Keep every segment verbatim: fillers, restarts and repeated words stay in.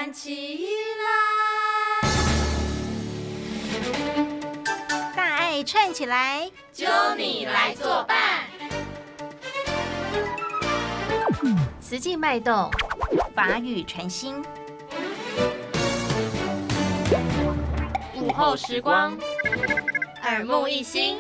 串起来， 大爱串起来， 揪你来作伴。 慈济脉动，法语传心。 午后时光，耳目一新。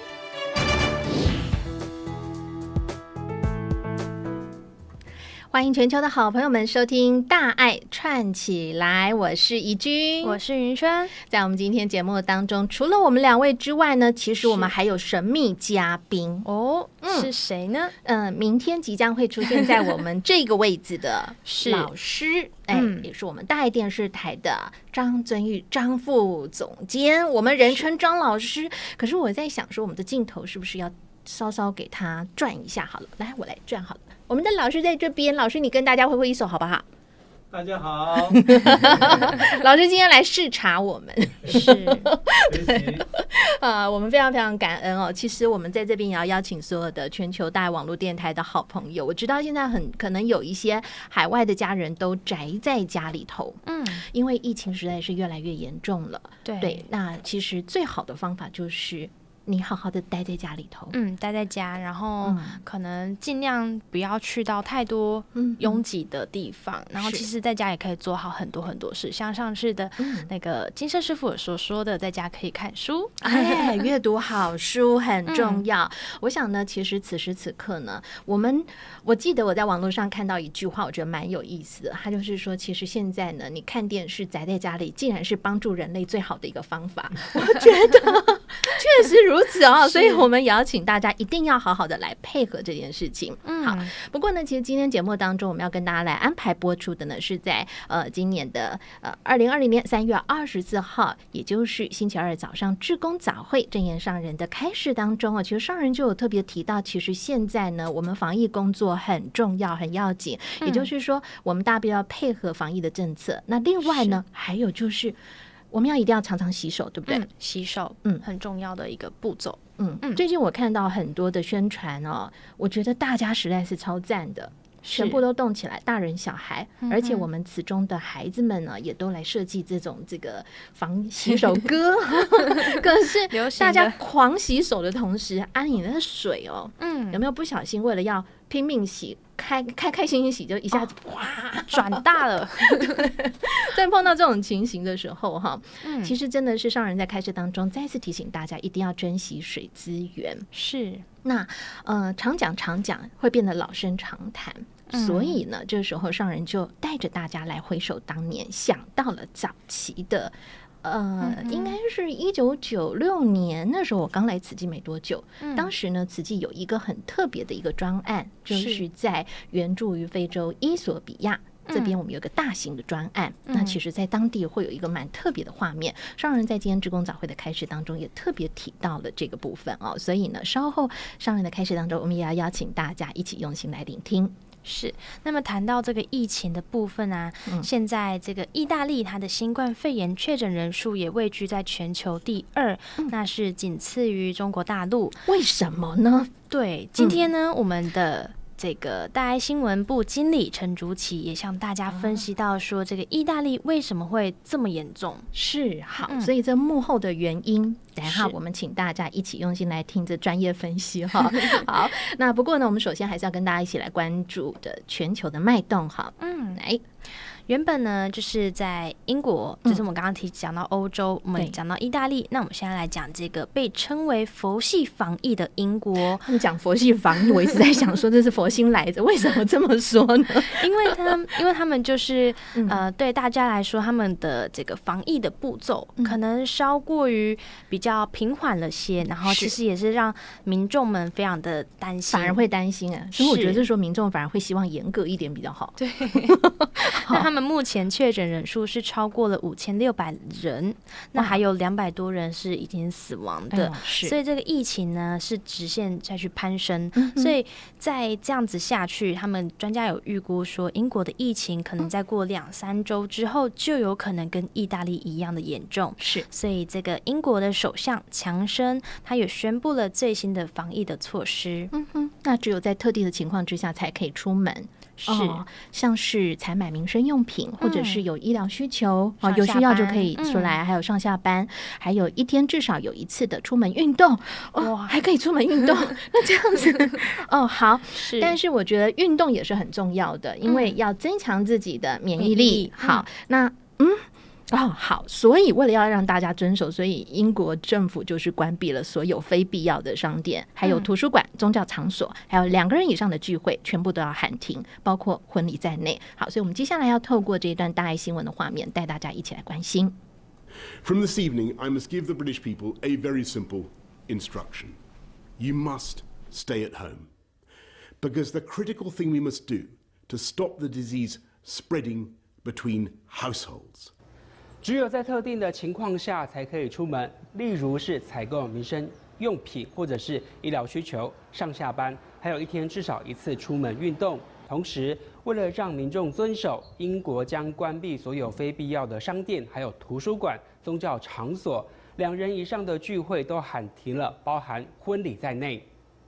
欢迎全球的好朋友们收听大爱串起来，我是怡君， 我是云轩。 在我们今天节目当中，除了我们两位之外呢，其实我们还有神秘嘉宾哦、嗯，是谁呢？ 嗯、呃，明天即将会出现在我们这个位置的老师，哎、嗯，也是我们大爱电视台的张尊玉张副总监，我们人称张老师。可是我在想说，我们的镜头是不是要稍稍给他转一下好了？来，我来转好了。我们的老师在这边，老师你跟大家挥挥一手好不好？ 大家好。 老师今天来视察我们， 是对，呃，我们非常非常感恩哦。其实我们在这边也要邀请所有的全球大爱网络电台的好朋友。我知道现在很可能有一些海外的家人都宅在家里头，嗯，因为疫情实在是越来越严重了。 对， 对，那其实最好的方法就是你好好的待在家里头， 嗯，待在家，然后可能尽量不要去到太多拥挤的地方、嗯、然后其实在家也可以做好很多很多事，像上次的那个金色师傅所说的，在家可以看书， 哎，阅读好书很重要、嗯、我想呢，其实此时此刻呢，我们我记得我在网络上看到一句话，我觉得蛮有意思的，他就是说，其实现在呢，你看电视宅在家里，竟然是帮助人类最好的一个方法。我觉得确实如此哦，所以我们也要请大家一定要好好的来配合这件事情。嗯，好。不过呢，其实今天节目当中，我们要跟大家来安排播出的呢，是在呃今年的呃二零二零年三月二十四号，也就是星期二早上志工早会正言上人的开示当中啊，其实上人就有特别提到，其实现在呢，我们防疫工作很重要、很要紧，也就是说，我们大必要配合防疫的政策。那另外呢，还有就是。我们要一定要常常洗手，对不对？ 嗯、洗手，嗯，很重要的一个步骤。 嗯嗯，最近我看到很多的宣传哦，我觉得大家实在是超赞的，全部都动起来，大人小孩，嗯、而且我们词中的孩子们呢，也都来设计这种这个防洗手歌。可是大家狂洗手的同时，啊，你的水哦，嗯，有没有不小心为了要拼命洗？开开开心心洗就一下子哇、哦、 转大了。 在碰到这种情形的时候哈、嗯，其实真的是上人在开示当中再次提醒大家一定要珍惜水资源。 是， 那呃常讲常讲会变得老生常谈。嗯、所以呢，这时候上人就带着大家来回首当年，想到了早期的呃，嗯、应该是一九九六年那时候，我刚来慈济没多久。嗯、当时呢，慈济有一个很特别的一个专案，就是在援助于非洲伊索比亚这边，我们有个大型的专案。嗯、那其实，在当地会有一个蛮特别的画面。上人在今天志工早会的开始当中，也特别提到了这个部分哦。所以呢，稍后上人的开始当中，我们也要邀请大家一起用心来聆听。 是，那么谈到这个疫情的部分啊，嗯、现在这个意大利它的新冠肺炎确诊人数也位居在全球第二，嗯、那是仅次于中国大陆。 为什么呢？ 对，今天呢，嗯、我们的这个大爱新闻部经理陈竹琪也向大家分析到说，这个意大利为什么会这么严重？ 是好，嗯、所以这幕后的原因。等一下，我们请大家一起用心来听这专业分析哈。好，那不过呢，我们首先还是要跟大家一起来关注的全球的脉动哈。嗯，来。 原本呢，就是在英国，就是我们刚刚提讲到欧洲，嗯、我们讲到意大利，那我们现在来讲这个被称为佛系防疫的英国。 你讲佛系防疫，我一直在想说这是佛心来着，为什么这么说呢？ 因为他们，因为他们就是、嗯、呃，对大家来说，他们的这个防疫的步骤、嗯、可能稍过于比较平缓了些，然后其实也是让民众们非常的担心， 反而会担心啊。所以我觉得这时候民众反而会希望严格一点比较好。 对，那他们目前确诊人数是超过了五千六百人，那还有两百多人是已经死亡的，哎、所以这个疫情呢是直线再去攀升，嗯、所以在这样子下去，他们专家有预估说，英国的疫情可能再过两三周之后，就有可能跟意大利一样的严重。 是， 所以这个英国的首相强生，他也宣布了最新的防疫的措施。 嗯哼，那只有在特定的情况之下才可以出门。 是、 哦，像是采买民生用品，或者是有医疗需求， 嗯、 哦，有需要就可以出来，嗯、还有上下班，还有一天至少有一次的出门运动，哦，还可以出门运动，那这样子，哦，好， 是， 但是我觉得运动也是很重要的，因为要增强自己的免疫力。 免疫力好，那嗯。哦，好，所以为了要让大家遵守，所以英国政府就是关闭了所有非必要的商店，还有图书馆、宗教场所，还有两个人以上的聚会，全部都要喊停，包括婚礼在内。好，所以我们接下来要透过这一段大爱新闻的画面，带大家一起来关心。 From this evening, I must give the British people a very simple instruction. You must stay at home, because the critical thing we must do to stop the disease spreading between households. 只有在特定的情况下才可以出门，例如是采购民生用品或者是医疗需求、上下班，还有一天至少一次出门运动。同时，为了让民众遵守，英国将关闭所有非必要的商店、还有图书馆、宗教场所，两人以上的聚会都喊停了，包含婚礼在内。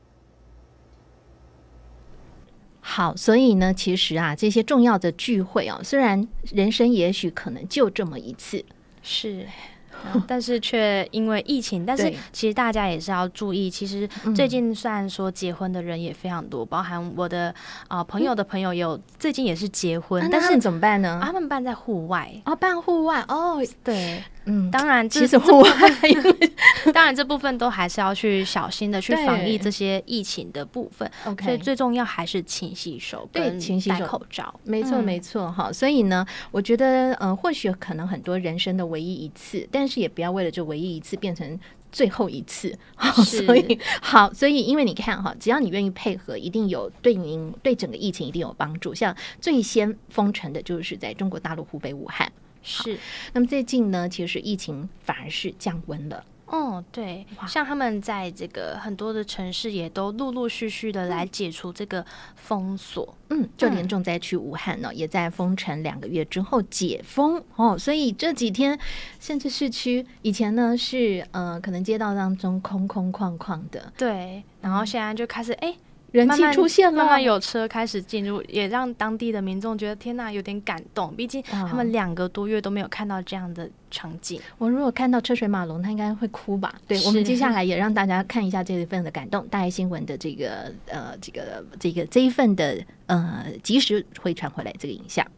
好，所以呢，其实啊，这些重要的聚会哦，虽然人生也许可能就这么一次， 是。但是却因为疫情，但是其实大家也是要注意。其实最近虽然说结婚的人也非常多，包含我的啊、呃、朋友的朋友有最近也是结婚， 啊、 但是他们怎么办呢？ 啊、他们办在户外哦，办户外哦， 对， 嗯， 当然其实户外， 当然这部分都还是要去小心的去防疫这些疫情的部分。 OK， 所以最重要还是勤洗手，跟戴口罩。 没错，没错哈。所以呢，我觉得呃，或许可能很多人生的唯一一次，但是也不要为了这唯一一次变成最后一次。所以好，所以因为你看哈，只要你愿意配合，一定有对您对整个疫情一定有帮助。像最先封城的就是在中国大陆湖北武汉。 是， 那么最近呢，其实疫情反而是降温了。 哦，对，像他们在这个很多的城市也都陆陆续续的来解除这个封锁， 嗯，就连重灾区武汉呢，也在封城两个月之后解封哦，所以这几天甚至市区以前呢是呃可能街道当中空空旷旷的， 对，然后现在就开始哎。 人气出现了， 慢慢有车开始进入，也让当地的民众觉得天哪，有点感动。毕竟他们两个多月都没有看到这样的场景。 我如果看到车水马龙，他应该会哭吧？对，我们接下来也让大家看一下这一份的感动。大爱新闻的这个呃，这个这个这一份的呃，及时会传回来这个影像。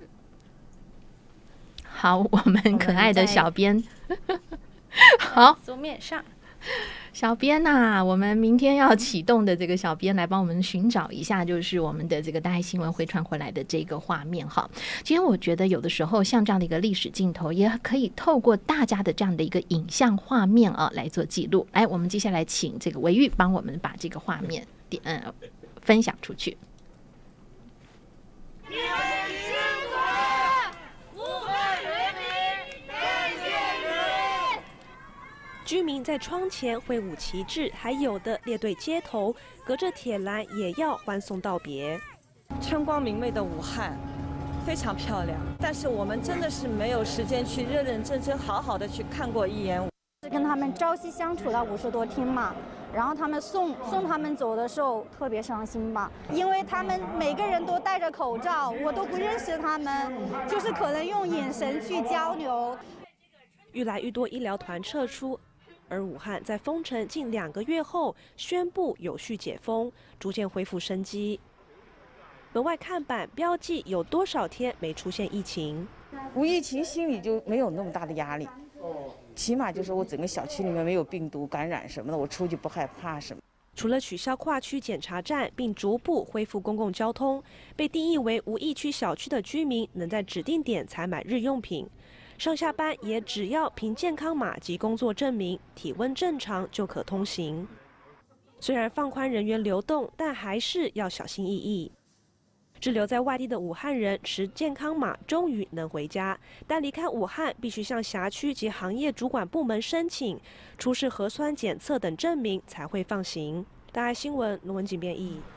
好，我们可爱的小编，好， 桌面上。 小编呐、啊，我们明天要启动的这个小编来帮我们寻找一下，就是我们的这个大爱新闻回传回来的这个画面哈。其实我觉得有的时候像这样的一个历史镜头，也可以透过大家的这样的一个影像画面啊来做记录。来，我们接下来请这个维玉帮我们把这个画面点、呃、分享出去。 居民在窗前挥舞旗帜，还有的列队街头，隔着铁栏也要欢送道别。 春光明媚的武汉非常漂亮，但是我们真的是没有时间去认认真真好好的去看过一眼。 跟他们朝夕相处了五十多天嘛，然后他们送送他们走的时候特别伤心吧，因为他们每个人都戴着口罩，我都不认识他们，就是可能用眼神去交流。 愈来愈多医疗团撤出。而武汉在封城近两个月后，宣布有序解封，逐渐恢复生机。门外看板标记有多少天没出现疫情， 无疫情心里就没有那么大的压力，起码就是我整个小区里面没有病毒感染什么的，我出去不害怕什么。 除了取消跨区检查站，并逐步恢复公共交通，被定义为无疫区小区的居民能在指定点采买日用品。上下班也只要凭健康码及工作证明，体温正常就可通行。虽然放宽人员流动，但还是要小心翼翼。滞留在外地的武汉人持健康码终于能回家，但离开武汉必须向辖区及行业主管部门申请，出示核酸检测等证明才会放行。大爱新闻罗文锦编译。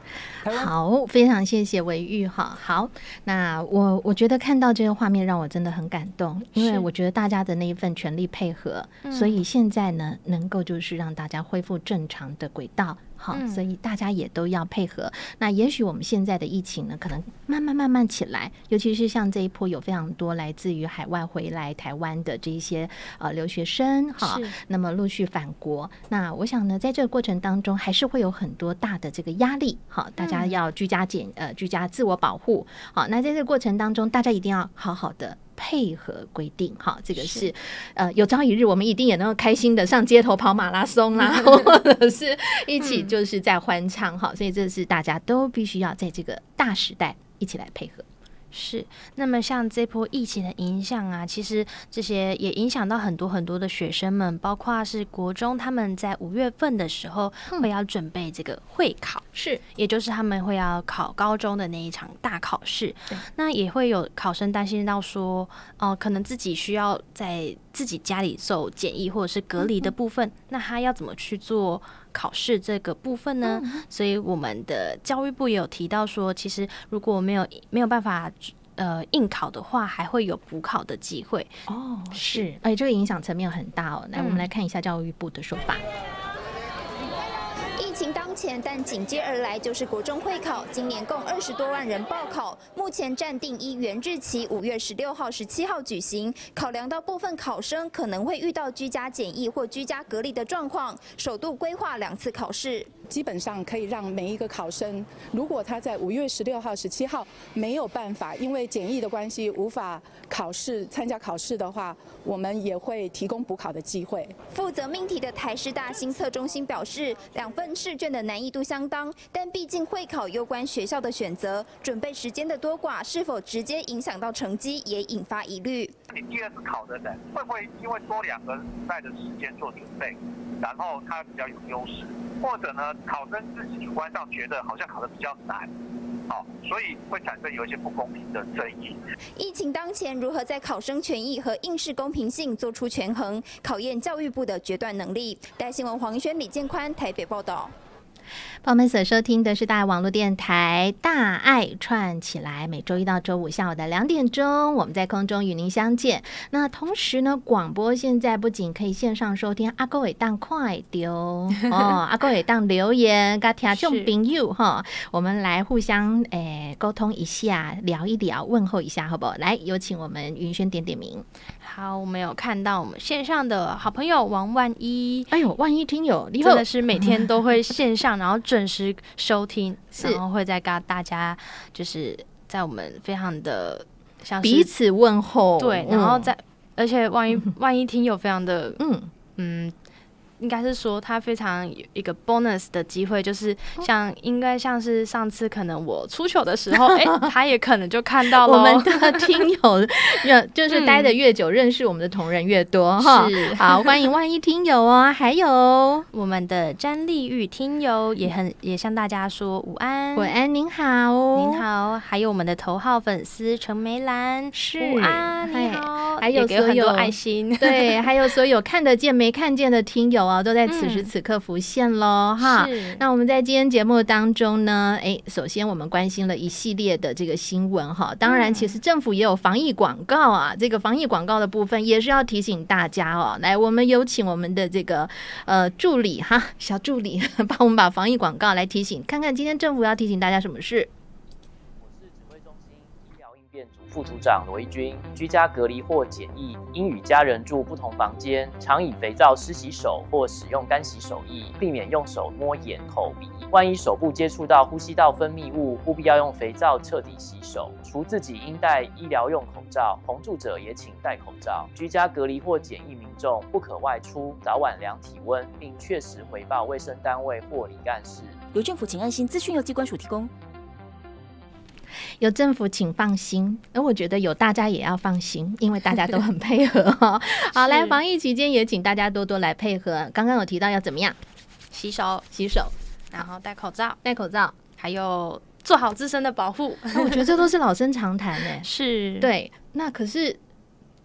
好，非常谢谢维玉哈。好，那我我觉得看到这个画面让我真的很感动，因为我觉得大家的那一份全力配合，所以现在呢能够就是让大家恢复正常的轨道。好，嗯、所以大家也都要配合。那也许我们现在的疫情呢，可能慢慢慢慢起来，尤其是像这一波有非常多来自于海外回来台湾的这一些呃留学生，哈，那么陆续返国。那我想呢，在这个过程当中，还是会有很多大的这个压力，好，大家要居家检呃居家自我保护。好，那在这个过程当中，大家一定要好好的配合规定，哈，这个是呃有朝一日我们一定也能够开心的上街头跑马拉松啦，或者是一起就是在欢唱哈，所以这是大家都必须要在这个大时代一起来配合。 是，那么像这波疫情的影响啊，其实这些也影响到很多很多的学生们，包括是国中，他们在五月份的时候会要准备这个会考，是、嗯，也就是他们会要考高中的那一场大考试。那也会有考生担心到说，哦、呃，可能自己需要在自己家里受检疫或者是隔离的部分，嗯、那他要怎么去做考试这个部分呢？嗯、所以我们的教育部也有提到说，其实如果没有没有办法呃应考的话，还会有补考的机会。 哦，是，而且这个影响层面很大哦。来，我们来看一下教育部的说法。 疫情当前，但紧接而来就是国中会考，今年共二十多万人报考，目前暂定依原日期五月十六号、十七号举行。考量到部分考生可能会遇到居家检疫或居家隔离的状况，首度规划两次考试。 基本上可以让每一个考生，如果他在五月十六号、十七号没有办法，因为检疫的关系无法考试参加考试的话，我们也会提供补考的机会。 负责命题的台师大新测中心表示，两份试卷的难易度相当，但毕竟会考攸关学校的选择，准备时间的多寡是否直接影响到成绩，也引发疑虑。 你第二次考的人会不会因为多两个礼拜的时间做准备，然后他比较有优势？或者呢，考生自己主观上觉得好像考得比较难，好，所以会产生有一些不公平的争议。 疫情当前，如何在考生权益和应试公平性做出权衡，考验教育部的决断能力。带新闻黄轩、李建宽台北报道。 朋友们所收听的是大爱网络电台大爱串起来，每周一到周五下午的两点钟，我们在空中与您相见。那同时呢，广播现在不仅可以线上收听，阿哥也当快丢哦，阿哥也当留言，跟听众朋友哈，我们来互相诶沟通一下，聊一聊，问候一下，好不好？来，有请我们云轩点点名。 好，我们有看到我们线上的好朋友王万一， 哎呦，万一听友真的是每天都会线上，然后准时收听，然后会再跟大家就是在我们非常的像彼此问候， 对，然后在、嗯、而且万一万一听友非常的嗯嗯。应该是说他非常有一个 bonus 的机会，就是像应该像是上次可能我出糗的时候，哎、欸，他也可能就看到了我们的听友，就是待的越久，嗯、认识我们的同仁越多哈。是，好，欢迎万一听友哦，还有我们的詹丽玉听友也很也向大家说午安， 午安，您好， 您好，还有我们的头号粉丝陈梅兰，是午安，你好， 还有所有很多爱心， 对，还有所有看得见没看见的听友。都在此时此刻浮现咯、嗯、哈。那我们在今天节目当中呢，哎，首先我们关心了一系列的这个新闻哈。当然，其实政府也有防疫广告啊，这个防疫广告的部分也是要提醒大家哦。来，我们有请我们的这个呃助理哈，小助理帮我们把防疫广告来提醒，看看今天政府要提醒大家什么事。 副组长罗一军，居家隔离或检疫，应与家人住不同房间，常以肥皂湿洗手或使用干洗手液，避免用手摸眼、口、鼻。万一手部接触到呼吸道分泌物，务必要用肥皂彻底洗手。除自己应戴医疗用口罩，同住者也请戴口罩。居家隔离或检疫民众不可外出，早晚量体温，并确实回报卫生单位或里干事。 有政府请安心，资讯由机关署提供。 有政府请放心，而我觉得有大家也要放心，因为大家都很配合好，来，防疫期间也请大家多多来配合。刚刚有提到要怎么样？ 洗手， 洗手， 然后戴口罩， 戴口罩， 还有做好自身的保护。 我觉得这都是老生常谈诶。 是， 对。那可是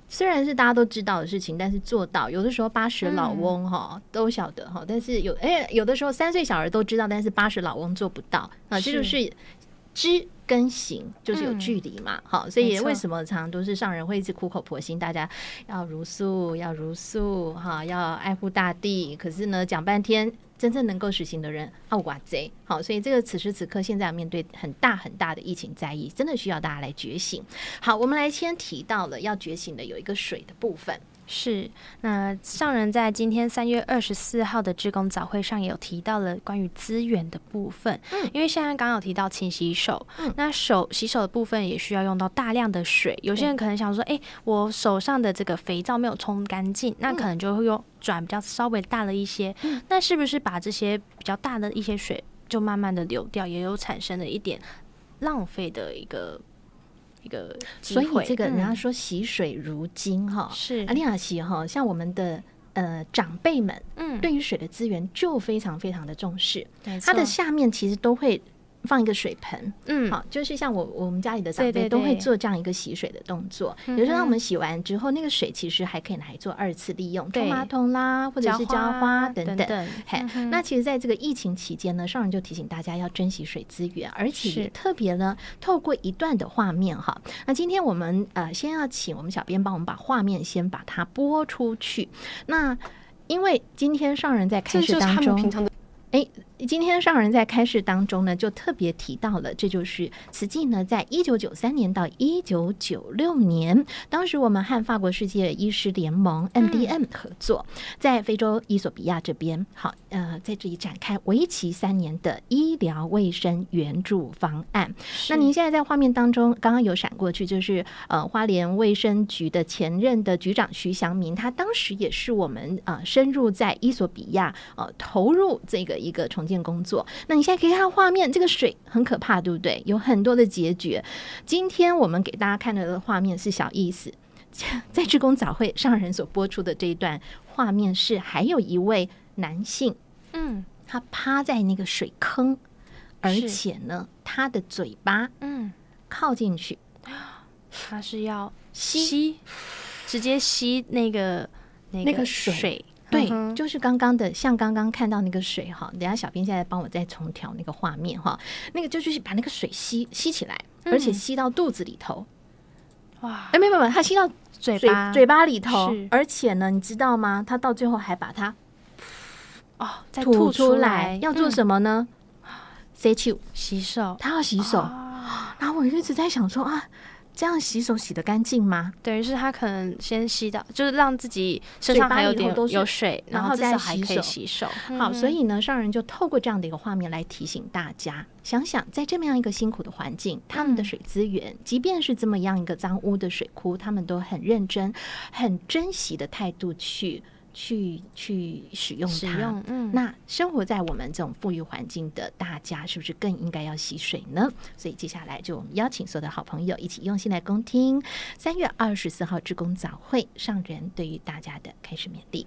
虽然是大家都知道的事情，但是做到有的时候八十老翁哈、嗯、都晓得哈，但是有哎、欸、有的时候三岁小儿都知道，但是八十老翁做不到啊，这就是知跟行就是有距离嘛，好、嗯，所以为什么常常都是上人会一直苦口婆心，大家要茹素，要茹素哈，要爱护大地，可是呢讲半天。真正能够实行的人啊，哇贼好，所以这个此时此刻现在面对很大很大的疫情灾疫，真的需要大家来觉醒。好，我们来先提到了要觉醒的有一个水的部分。 是，那上人在今天三月二十四号的志工早会上也有提到了关于资源的部分，嗯，因为现在刚刚有提到勤洗手，嗯，那手洗手的部分也需要用到大量的水，有些人可能想说，哎、欸，我手上的这个肥皂没有冲干净，那可能就会用转比较稍微大了一些，嗯，那是不是把这些比较大的一些水就慢慢的流掉，也有产生了一点浪费的一个。一个所以这个人家说洗水如金哈、嗯，是阿丽亚西哈，像我们的呃长辈们，嗯，对于水的资源就非常非常的重视，它的下面其实都会放一个水盆，嗯，好，就是像我我们家里的长辈都会做这样一个洗水的动作。有时候当我们洗完之后，那个水其实还可以拿来做二次利用，冲马桶啦，或者是浇花等等。等等嘿，嗯、那其实在这个疫情期间呢，上人就提醒大家要珍惜水资源，而且也特别呢，透过一段的画面哈。那今天我们呃先要请我们小编帮我们把画面先把它播出去。那因为今天上人在开始当中。哎，今天上人在开示当中呢，就特别提到了，这就是慈济呢，在一九九三年到一九九六年，当时我们和法国世界医师联盟 M D M 合作，在非洲伊索比亚这边，好，呃，在这里展开为期三年的医疗卫生援助方案。那您现在在画面当中，刚刚有闪过去，就是呃，花莲卫生局的前任的局长徐祥明，他当时也是我们呃深入在伊索比亚呃投入这个。一个重建工作，那你现在可以看到画面，这个水很可怕，对不对？有很多的结局。今天我们给大家看到的画面是小意思，在志工早会上人所播出的这一段画面是，还有一位男性，嗯，他趴在那个水坑，而且呢，他的嘴巴，嗯，靠进去， 他是要吸，直接吸那个那个水。水对，就是刚刚的，像刚刚看到那个水哈，等一下小编现在帮我再重调那个画面哈，那个就是把那个水吸吸起来，而且吸到肚子里头。哇！哎，没有没有，他吸到嘴巴嘴巴里头，而且呢，你知道吗？他到最后还把它哦再吐出来，要做什么呢？洗手， 洗手， 他要洗手。然后我一直在想说啊。这样洗手洗得干净吗？ 等于是他可能先洗到，就是让自己身上还有点有水， 然后再还可以洗手。 好，所以呢，上人就透过这样的一个画面来提醒大家，想想在这么样一个辛苦的环境，他们的水资源，即便是这么样一个脏污的水库，他们都很认真、很珍惜的态度去。去去使用它，使用嗯，那生活在我们这种富裕环境的大家，是不是更应该要洗水呢？所以接下来就我们邀请所有的好朋友一起用心来恭听三月二十四号志工早会上人对于大家的开始勉励。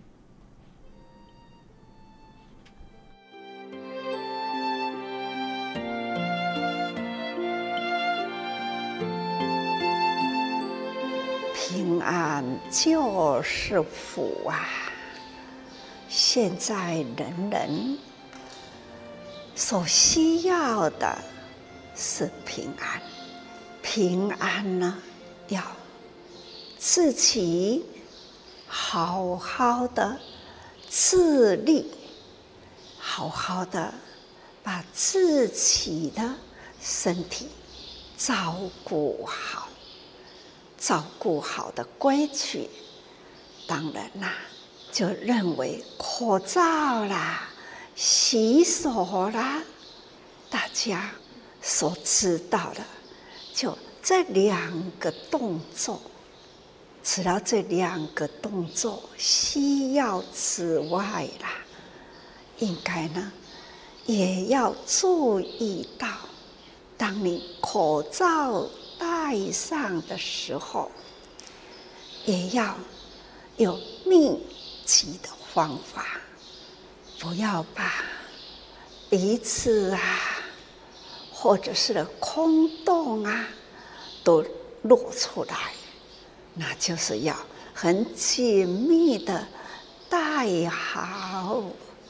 平安就是福啊！现在人人所需要的是平安，平安呢，要自己好好的自立，好好的把自己的身体照顾好。照顾好的规矩，当然啦，就认为口罩啦、洗手啦，大家所知道的，就这两个动作。除了这两个动作需要之外啦，应该呢也要注意到，当你口罩戴上的时候，也要有密集的方法，不要把鼻子啊，或者是空洞啊，都露出来，那就是要很紧密的戴好。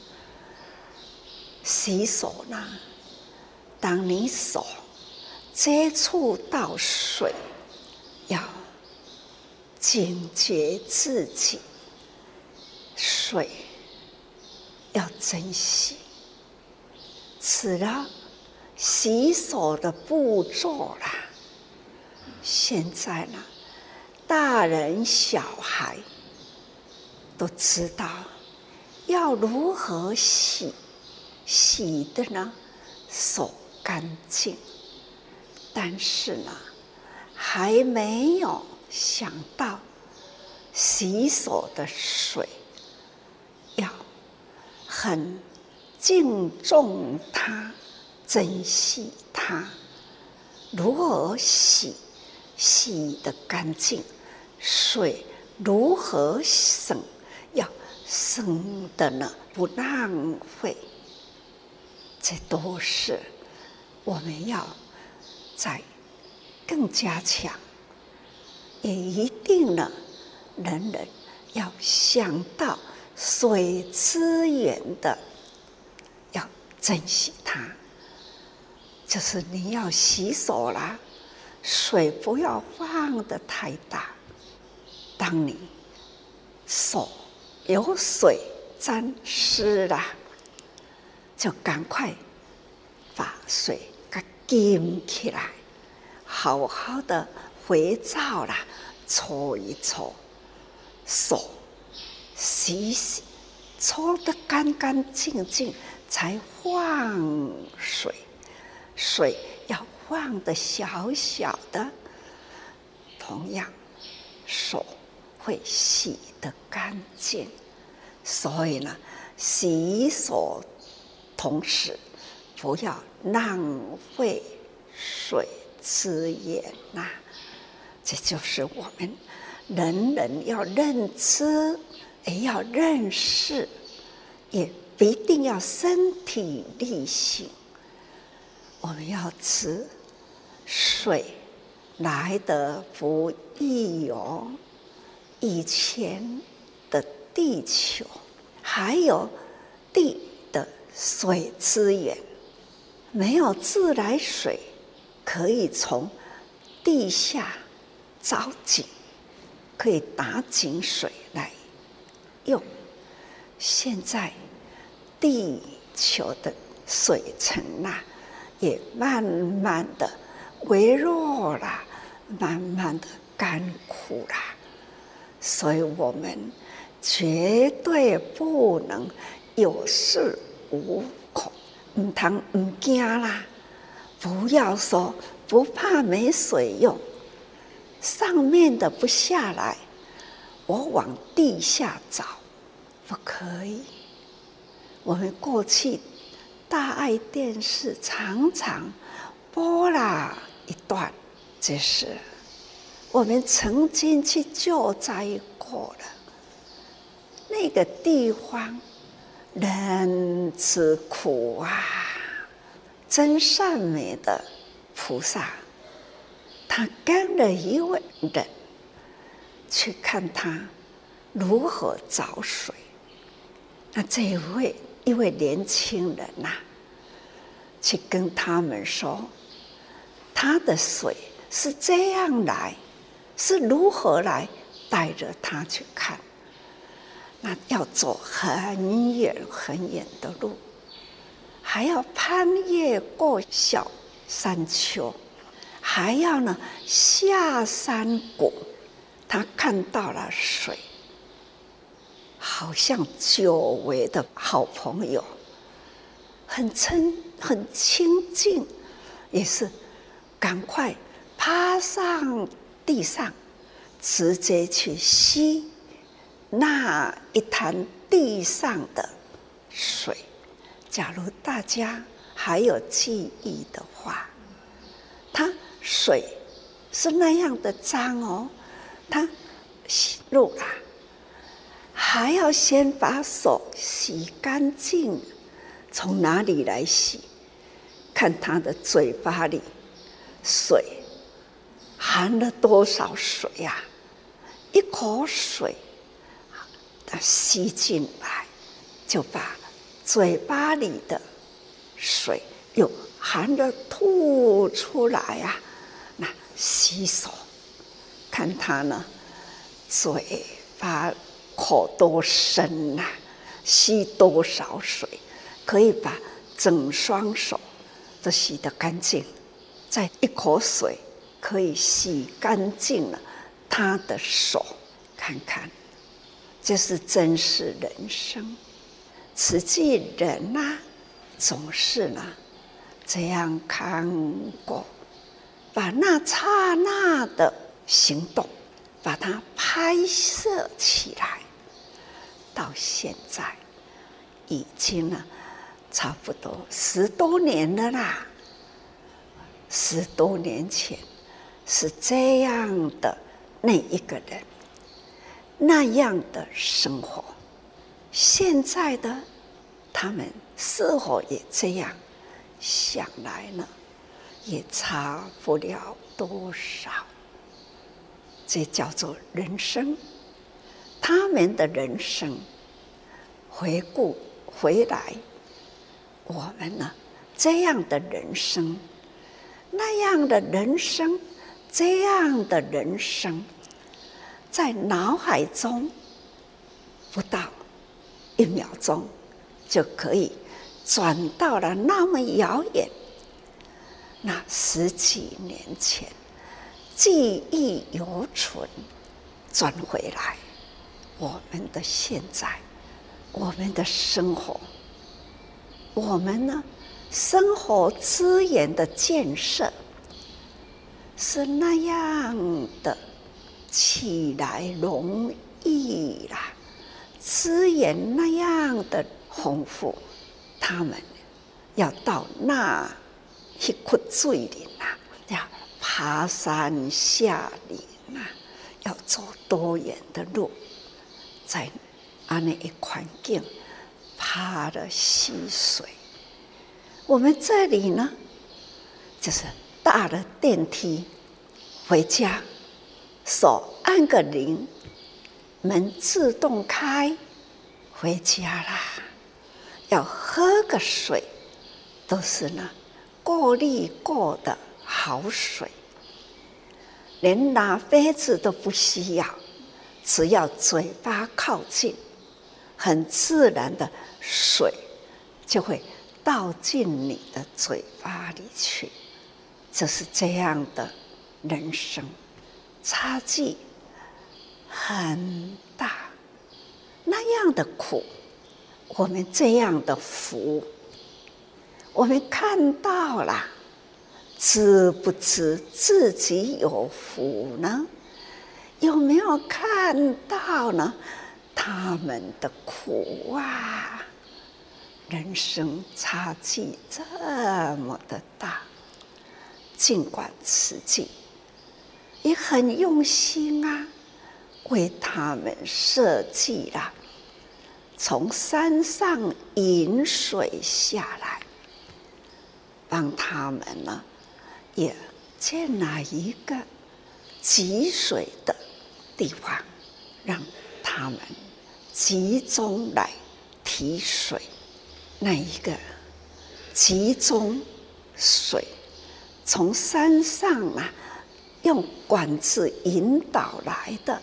洗手呢，当你手接触到水，要警觉自己，水要珍惜。此了洗手的步骤啦。现在呢，大人小孩都知道要如何洗，洗的呢手干净，但是呢还没有想到洗手的水要很敬重它，珍惜它。如何洗，洗得干净，水如何省，要省的呢不浪费。这都是我们要再更加强，也一定呢人人要想到水资源的要珍惜它。就是你要洗手啦，水不要放得太大。当你手有水沾湿了，就赶快把水给浸起来，好好的肥皂啦搓一搓，手洗洗，搓得干干净净，才放水。水要放得小小的，同样手会洗得干净。所以呢，洗手同时不要浪费水资源呐、啊。这就是我们人人要认知，也要认识，也不一定要身体力行。我们要知水来得不易哦，以前的地球还有地的水资源，没有自来水可以从地下找井，可以打井水来用。现在地球的水层啊也慢慢的微弱啦，慢慢的干枯啦，所以我们绝对不能有恃无恐，唔通唔惊啦，不要说不怕没水用，上面的不下来，我往地下找，不可以。我们过去大爱电视常常播了一段，就是我们曾经去救灾过了，那个地方人之苦啊，真善美的菩萨，他跟了一位人去看他如何找水。那这一位一位年轻人呐、啊，去跟他们说，他的水是这样来，是如何来，带着他去看。那要走很远很远的路，还要攀越过小山丘，还要呢下山谷。他看到了水，好像久违的好朋友，很亲很亲近，也是赶快趴上地上，直接去吸那一滩地上的水。假如大家还有记忆的话，它水是那样的脏哦，它洗入啦，还要先把手洗干净。从哪里来洗？看他的嘴巴里水含了多少水呀、啊？ 一口水它吸进来，就把嘴巴里的水又含着吐出来啊，那洗手，看他呢嘴巴口多深啊，吸多少水，可以把整双手都洗得干净，再一口水可以洗干净了他的手。看看，这是真实人生。慈济人啊，总是呢这样看过，把那刹那的行动把它拍摄起来，到现在已经呢差不多十多年了啦。十多年前是这样的那一个人，那样的生活，现在的他们是否也这样？想来呢，也差不了多少。这叫做人生。他们的人生回顾回来，我们呢这样的人生，那样的人生，这样的人生，在脑海中不到一秒钟就可以转到了那么遥远。那十几年前记忆犹存，转回来，我们的现在，我们的生活，我们呢生活资源的建设是那样的起来容易啦，资源那样的丰富，他们要到那一窟水里啊，要爬山下岭啊，要走多远的路，在安那一环境爬了溪水。我们这里呢，就是搭了电梯回家，手按个铃，门自动开，回家啦。要喝个水，都是呢过滤过的好水，连拿杯子都不需要，只要嘴巴靠近，很自然的水就会倒进你的嘴巴里去。就是这样的人生，差距很大。那样的苦，我们这样的福，我们看到了，知不知自己有福呢？有没有看到呢？他们的苦啊，人生差距这么的大。尽管慈济也很用心啊，为他们设计了从山上引水下来，帮他们呢也建了一个集水的地方，让他们集中来提水。那一个集中水从山上啊用管子引导来的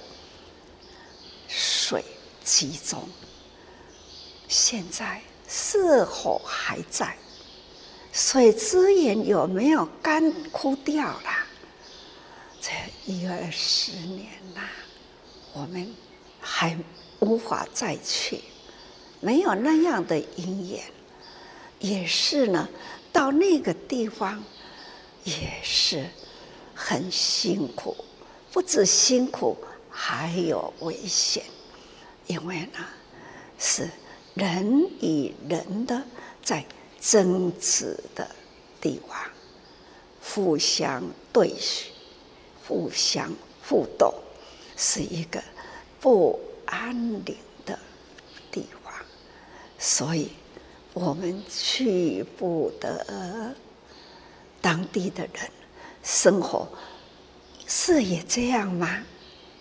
水集中，现在是否还在？水资源有没有干枯掉了？这一二十年啦、啊，我们还无法再去，没有那样的因缘，也是呢，到那个地方也是很辛苦，不止辛苦，还有危险，因为呢，是人与人的在争执的地方，互相对许，互相互斗，是一个不安宁的地方，所以我们去不得。当地的人生活是也这样吗？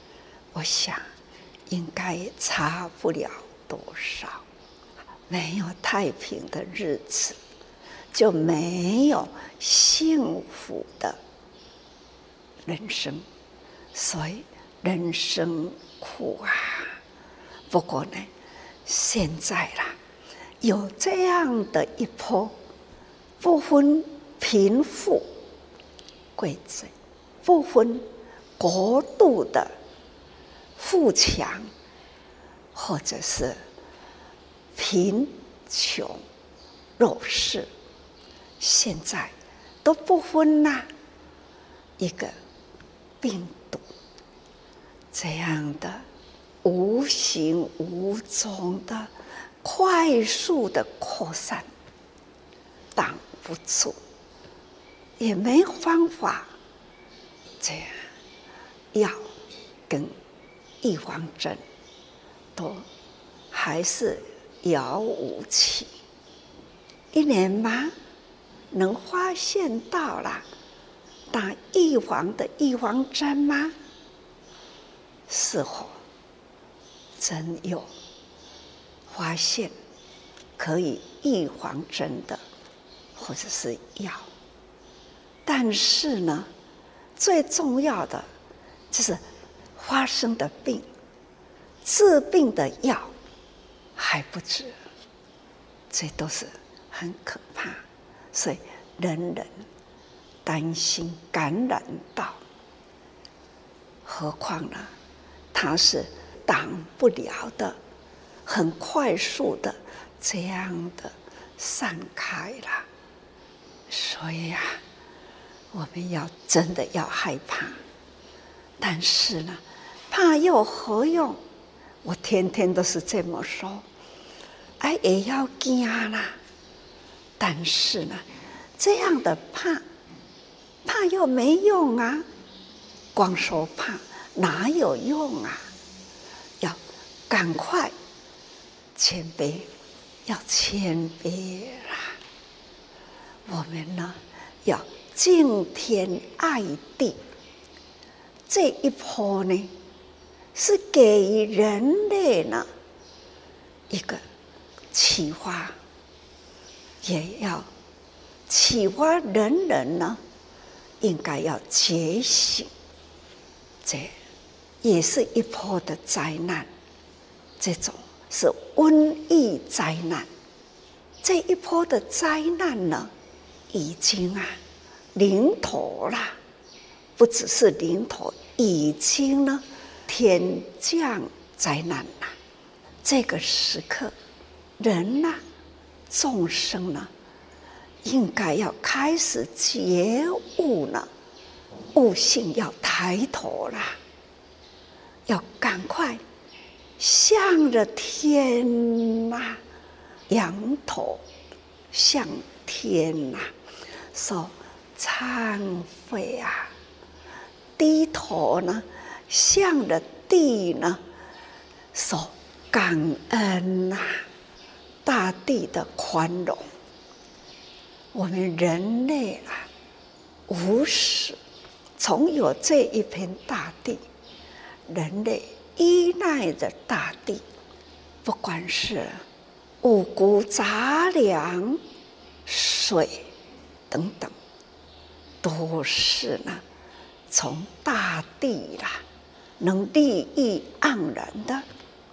我想应该也差不了多少。没有太平的日子，就没有幸福的人生，所以人生苦啊。不过呢，现在啦，有这样的一波，不分贫富贵贱，不分国度的富强，或者是贫穷弱势，现在都不分呐、啊。一个病毒这样的无形无踪的快速的扩散，挡不住，也没方法。这样药跟预防针都还是遥无期。一年吗？能发现到了打预防的预防针吗？是否真有发现可以预防针的，或者是药？但是呢，最重要的就是发生的病，治病的药还不知，这都是很可怕。所以人人担心感染到，何况呢，它是挡不了的，很快速的这样的散开了。所以啊，我们要真的要害怕，但是呢，怕又何用？我天天都是这么说，哎，也要惊啦。但是呢，这样的怕，怕又没用啊！光说怕哪有用啊？要赶快谦卑，要谦卑啦！我们呢，要敬天爱地。这一波呢，是给人类呢一个启发。也要启发人人呢，应该要觉醒。这也是一波的灾难，这种是瘟疫灾难。这一波的灾难呢，已经啊临头了，不只是临头，已经呢天降灾难了。这个时刻，人呐、啊。众生呢，应该要开始觉悟了，悟性要抬头啦，要赶快向着天呐、啊，仰头向天呐、啊，说忏悔啊，低头呢，向着地呢，说感恩呐、啊。大地的宽容，我们人类啊，无始从有这一片大地，人类依赖着大地，不管是五谷杂粮、水等等，都是呢从大地啦，能利益盎然的。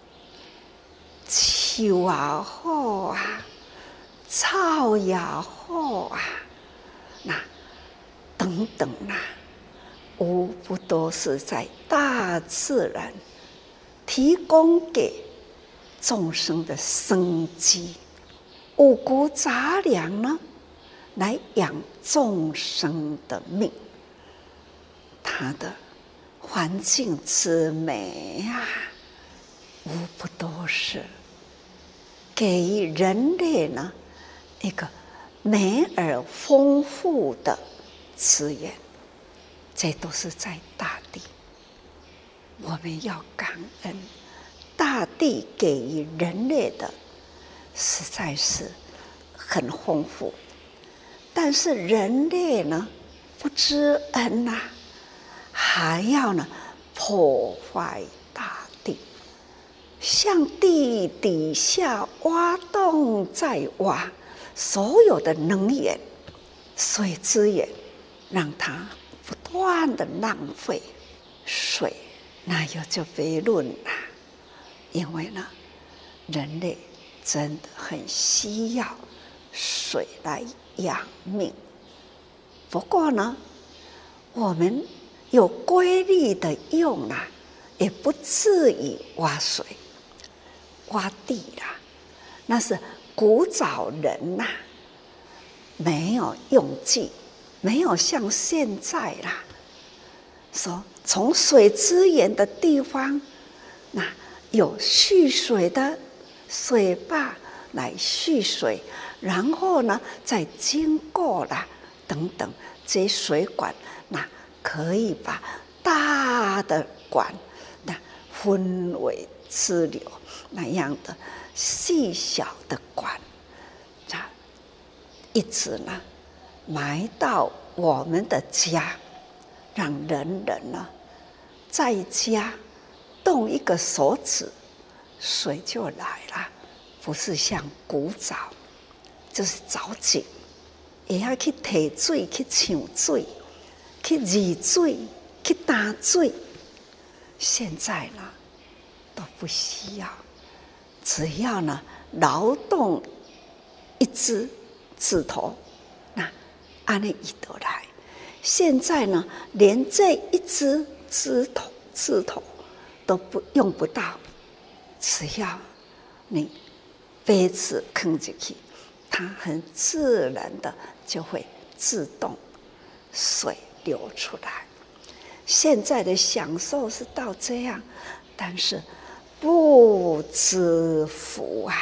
树也好啊，草也好啊，那等等啊，无不都是在大自然提供给众生的生机。五谷杂粮呢，来养众生的命。它的环境之美啊，无不都是给人类呢一个美而丰富的资源，这都是在大地。我们要感恩大地给予人类的，实在是很丰富。但是人类呢，不知恩呐、啊，还要呢破坏向地底下挖洞再挖，所有的能源、水资源，让它不断的浪费水，那也就别论了。因为呢，人类真的很需要水来养命。不过呢，我们有规律的用啊，也不至于挖水、挖地啦。那是古早人呐、啊，没有用具，没有像现在啦，说从水资源的地方，那有蓄水的水坝来蓄水，然后呢，再经过啦等等这些水管，那可以把大的管那分为支流那样的细小的管，啊，一直呢埋到我们的家，让人人呢在家动一个手指，水就来了。不是像古早，就是找井，也要去提水、去抢水、去移水、去打水。现在呢都不需要，只要呢劳动一只指头，那按那一得来。现在呢，连这一只指头指头都不用不到，只要你杯子坑进去，它很自然的就会自动水流出来。现在的享受是到这样，但是不知福啊，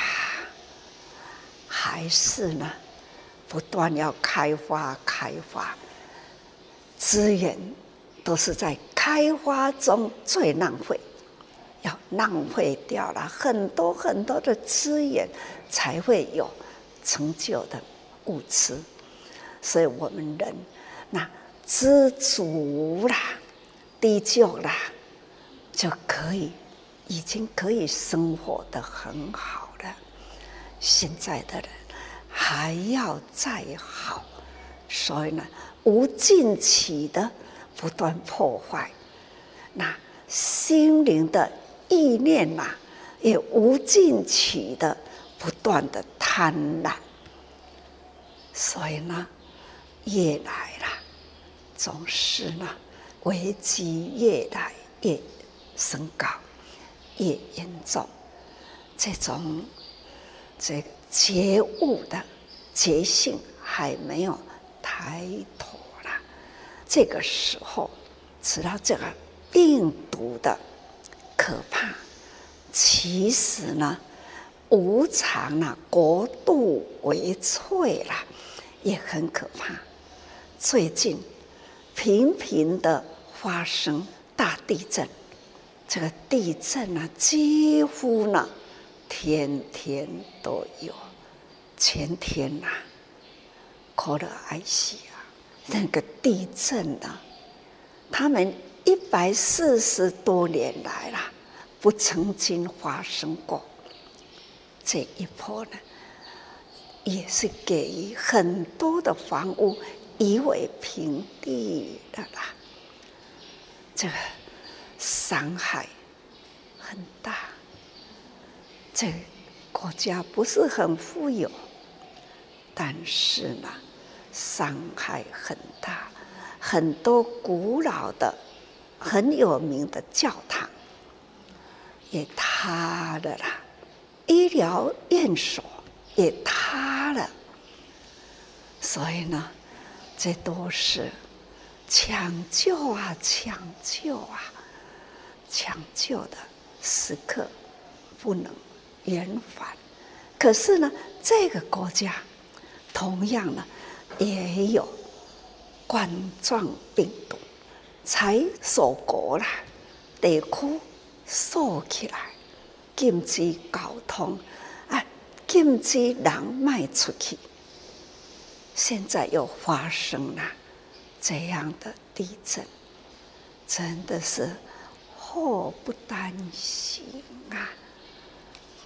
还是呢不断要开发开发，资源都是在开发中最浪费。要浪费掉了很多很多的资源，才会有成就的物质。所以我们人那知足啦、知足啦，就可以已经可以生活得很好了。现在的人还要再好，所以呢，无尽期的不断破坏，那心灵的意念呐、啊，也无尽期的不断的贪婪，所以呢，越来啦，总是呢，危机越来越升高，越严重。这种这个觉悟的觉性还没有抬头啦，这个时候知道这个病毒的可怕，其实呢，无常啊，国度为脆啦，也很可怕。最近频频的发生大地震，这个地震啊，几乎呢天天都有。前天呐、啊，科勒埃西亚那个地震啊，他们一百四十多年来啦，不曾经发生过。这一波呢，也是给予很多的房屋夷为平地的啦。这个伤害很大。这个国家不是很富有，但是呢，伤害很大。很多古老的、很有名的教堂也塌了啦，医疗院所也塌了。所以呢，这都是抢救啊，抢救啊，抢救的时刻不能延缓。可是呢，这个国家同样呢，也有冠状病毒，才锁国啦，地区锁起来，禁止交通，啊，禁止人迈出去。现在又发生了这样的地震，真的是祸不单行啊！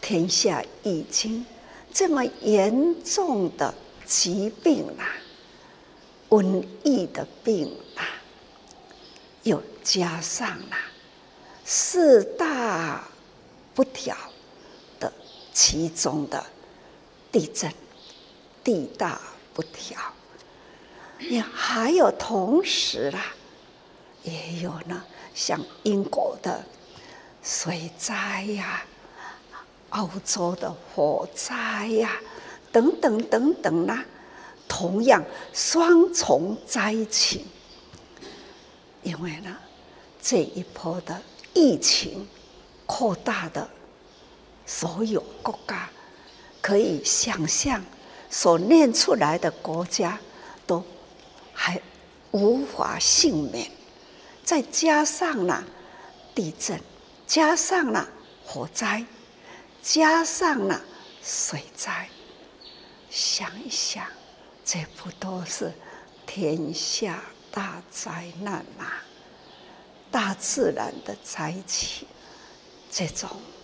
天下疫情这么严重的疾病啊，瘟疫的病啊，又加上了四大不调的其中的地震，地大不调，也还有同时啦，也有呢，像英国的水灾呀、啊、澳洲的火灾呀、啊、等等等等啦、啊，同样双重灾情。因为呢，这一波的疫情扩大的所有国家，可以想象所念出来的国家都还无法幸免，再加上了地震，加上了火灾，加上了水灾，想一想，这不都是天下大灾难嘛？大自然的灾情，这种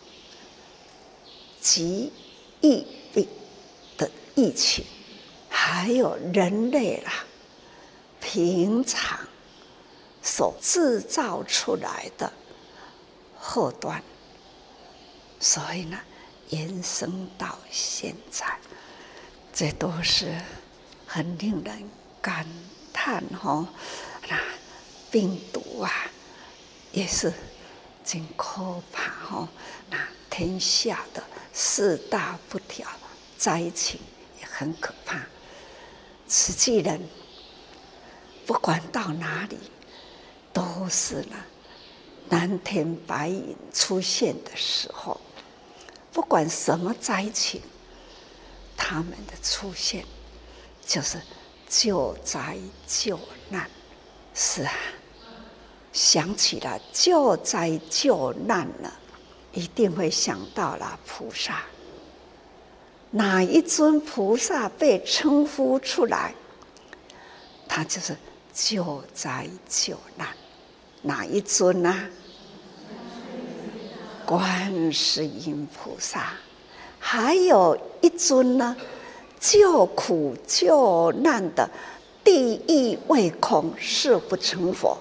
疾疫病的疫情，还有人类啦，平常所制造出来的祸端，所以呢，延伸到现在，这都是很令人感叹哈。那病毒啊，也是真可怕哈。那天下的四大不调灾情也很可怕。慈济人不管到哪里，都是呢蓝天白云出现的时候，不管什么灾情，他们的出现就是救灾救难。是啊，想起了救灾救难了，一定会想到了菩萨。哪一尊菩萨被称呼出来，他就是救灾救难。哪一尊呢、啊？观世音菩萨。还有一尊呢，救苦救难的地狱未空，誓不成佛。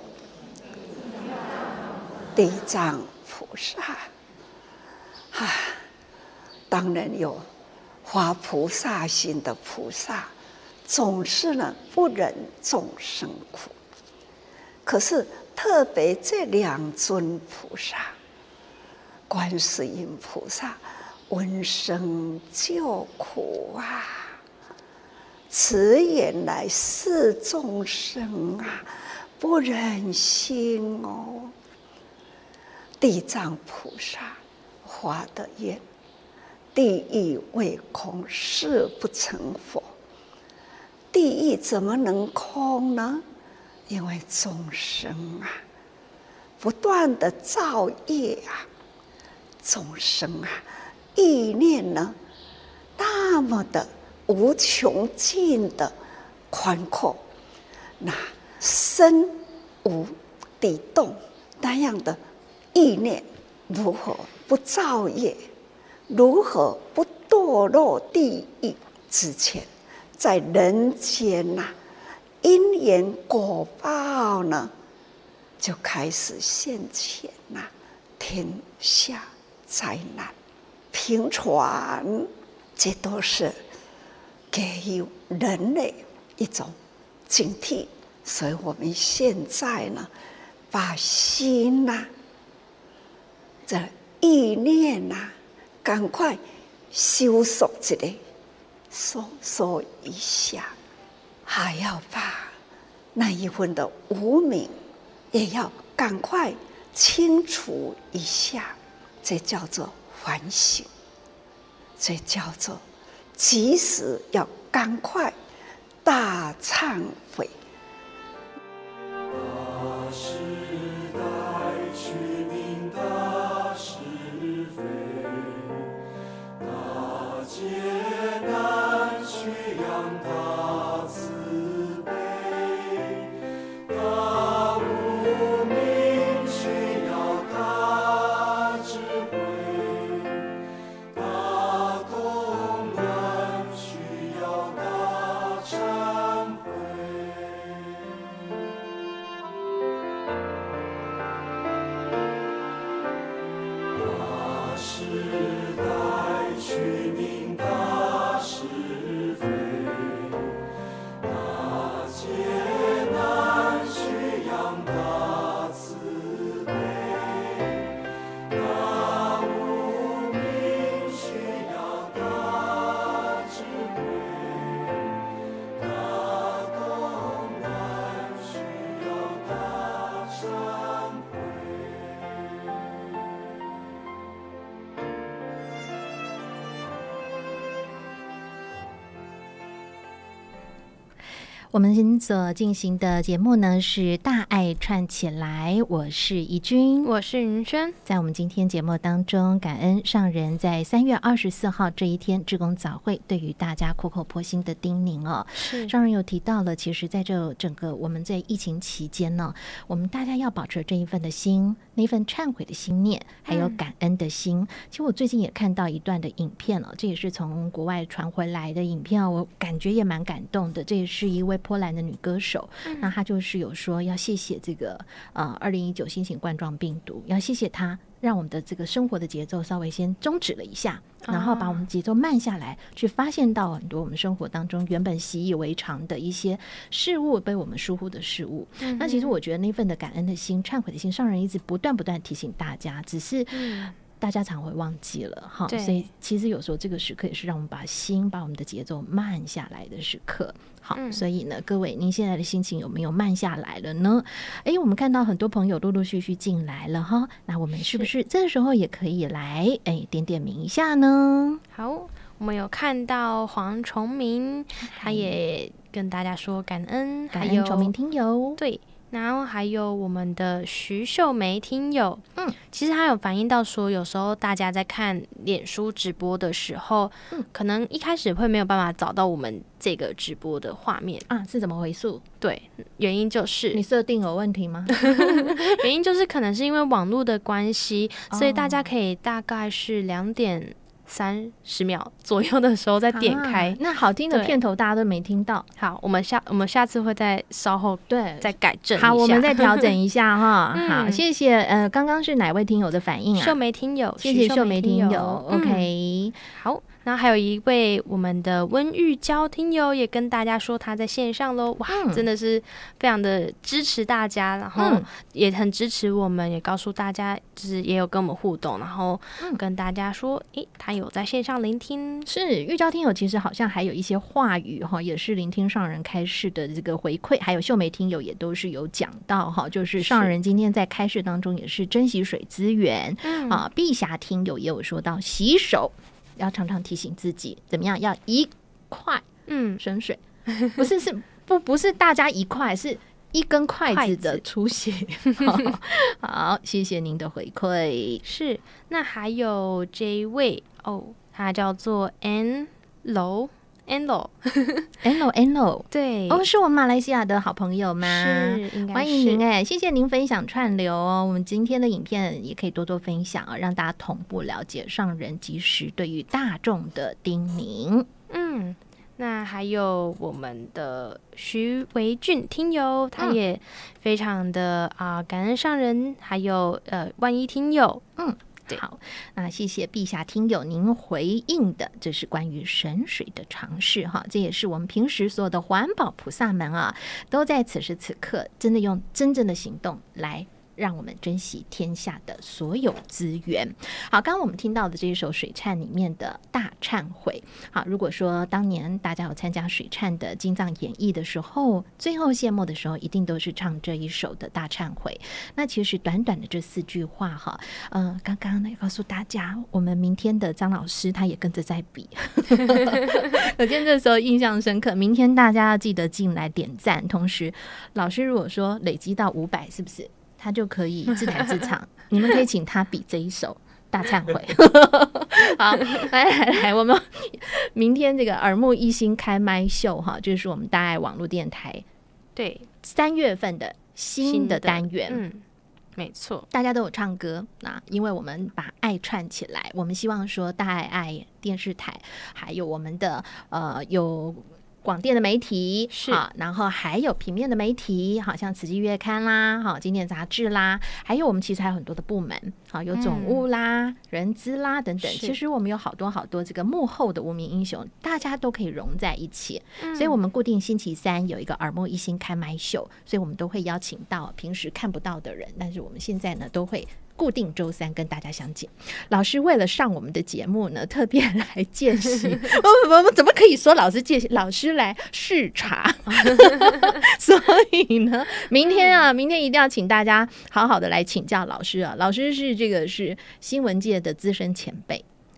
地藏菩萨，啊，当然有发菩萨心的菩萨，总是呢不忍众生苦。可是特别这两尊菩萨，观世音菩萨闻声救苦啊，慈眼来视众生啊，不忍心哦。地藏菩萨发的愿，地狱未空，誓不成佛。地狱怎么能空呢？因为众生啊，不断的造业啊，众生啊，意念呢，那么的无穷尽的宽阔，那身无地动那样的意念，如何不造业？如何不堕落地狱之前，在人间呐、啊，因缘果报呢，就开始现前呐、啊，天下灾难频传，这都是给予人类一种警惕。所以我们现在呢，把心呐、啊，这意念呐、啊，赶快收束一下，收缩一下，还要把那一份的无明也要赶快清除一下，这叫做反省，这叫做及时要赶快大忏悔。 大时代取名大是非，大劫难去扬大慈悲，大无明需要大智慧，大我们所进行的节目呢是大爱串起来，我是怡君， 我是云轩。 在我们今天节目当中，感恩上人在三月二十四号这一天志工早会对于大家苦口婆心的叮咛哦。 是上人有提到了，其实在这整个我们在疫情期间呢，我们大家要保持这一份的心，那份忏悔的心念，还有感恩的心。嗯、其实我最近也看到一段的影片了、哦，这也是从国外传回来的影片，我感觉也蛮感动的。这也是一位波兰的女歌手，嗯、那她就是有说要谢谢这个呃二零一九新型冠状病毒，要谢谢她，让我们的这个生活的节奏稍微先终止了一下，然后把我们节奏慢下来，去发现到很多我们生活当中原本习以为常的一些事物被我们疏忽的事物。嗯、那其实我觉得那份的感恩的心、忏悔的心，上人一直不断不断提醒大家，只是。嗯大家常会忘记了哈，所以其实有时候这个时刻也是让我们把心、把我们的节奏慢下来的时刻。好，嗯、所以呢，各位，您现在的心情有没有慢下来了呢？哎，我们看到很多朋友陆陆续续进来了哈，那我们是不是这时候也可以来哎点点名一下呢？ 好，我们有看到黄崇明，他也跟大家说感恩， 感恩崇明听友， 对。然后还有我们的徐秀梅听友，嗯，其实他有反映到说，有时候大家在看脸书直播的时候，嗯，可能一开始会没有办法找到我们这个直播的画面啊，是怎么回事？ 对，原因就是你设定有问题吗？ 原因就是可能是因为网络的关系，哦、所以大家可以大概是两点。三十秒左右的时候再点开、啊， 那好听的片头大家都没听到。 好，我们下我们下次会再稍后对再改正一下。 好，我们再调整一下哈。嗯、好，谢谢。呃，刚刚是哪位听友的反应啊？ 秀梅听友， 谢谢秀梅听友。嗯、OK， 好。然后还有一位我们的温玉娇听友也跟大家说他在线上咯，哇、嗯，真的是非常的支持大家，然后也很支持我们，也告诉大家就是也有跟我们互动，然后跟大家说，诶，他有在线上聆听。 是玉娇听友其实好像还有一些话语哈，也是聆听上人开示的这个回馈，还有秀梅听友也都是有讲到哈，就是上人今天在开示当中也是珍惜水资源、嗯、啊，碧霞听友也有说到洗手。要常常提醒自己怎么样，要一块嗯省水，不是是不不是大家一块，是一根筷子的出血。好, 好，谢谢您的回馈。 是，那还有这一位哦，他叫做 N 楼。Anlo Anlo Anlo 对哦，是我们马来西亚的好朋友吗？ 是，应该是。 欢迎您哎，谢谢您分享串流哦。我们今天的影片也可以多多分享啊，让大家同步了解上人及时对于大众的叮咛。 嗯，那还有我们的徐维俊听友，他也非常的啊、呃、感恩上人，还有呃万一听友，嗯。 好，那谢谢陛下听友您回应的，这是关于省水的尝试哈，这也是我们平时所有的环保菩萨们啊，都在此时此刻真的用真正的行动来让我们珍惜天下的所有资源。好，刚刚我们听到的这一首水忏里面的大忏悔。好，如果说当年大家有参加水忏的金藏演绎的时候，最后谢幕的时候一定都是唱这一首的大忏悔。那其实短短的这四句话哈，呃，刚刚呢也告诉大家，我们明天的张老师他也跟着在比。我今天这时候印象深刻，明天大家要记得进来点赞，同时老师如果说累积到五百，是不是他就可以自弹自唱？你们可以请他比这一首大忏悔。好，来来来，我们明天这个耳目一新开麦秀哈，就是我们大爱网络电台对三月份的新的单元。 嗯，没错， 大家都有唱歌，那因为我们把爱串起来，我们希望说大爱爱电视台，还有我们的呃有。广电的媒体是、啊，然后还有平面的媒体，好像慈济月刊啦，好今天杂志啦，还有我们其实还有很多的部门，好有总务啦、嗯、人资啦等等。其实我们有好多好多这个幕后的无名英雄，大家都可以融在一起。嗯、所以我们固定星期三有一个耳目一新开麦秀，所以我们都会邀请到平时看不到的人，但是我们现在呢都会。固定周三跟大家相见。老师为了上我们的节目呢，特别来见习。我我们怎么可以说老师见习？老师来视察。所以呢，明天啊，明天一定要请大家好好的来请教老师啊。老师是这个是新闻界的资深前辈。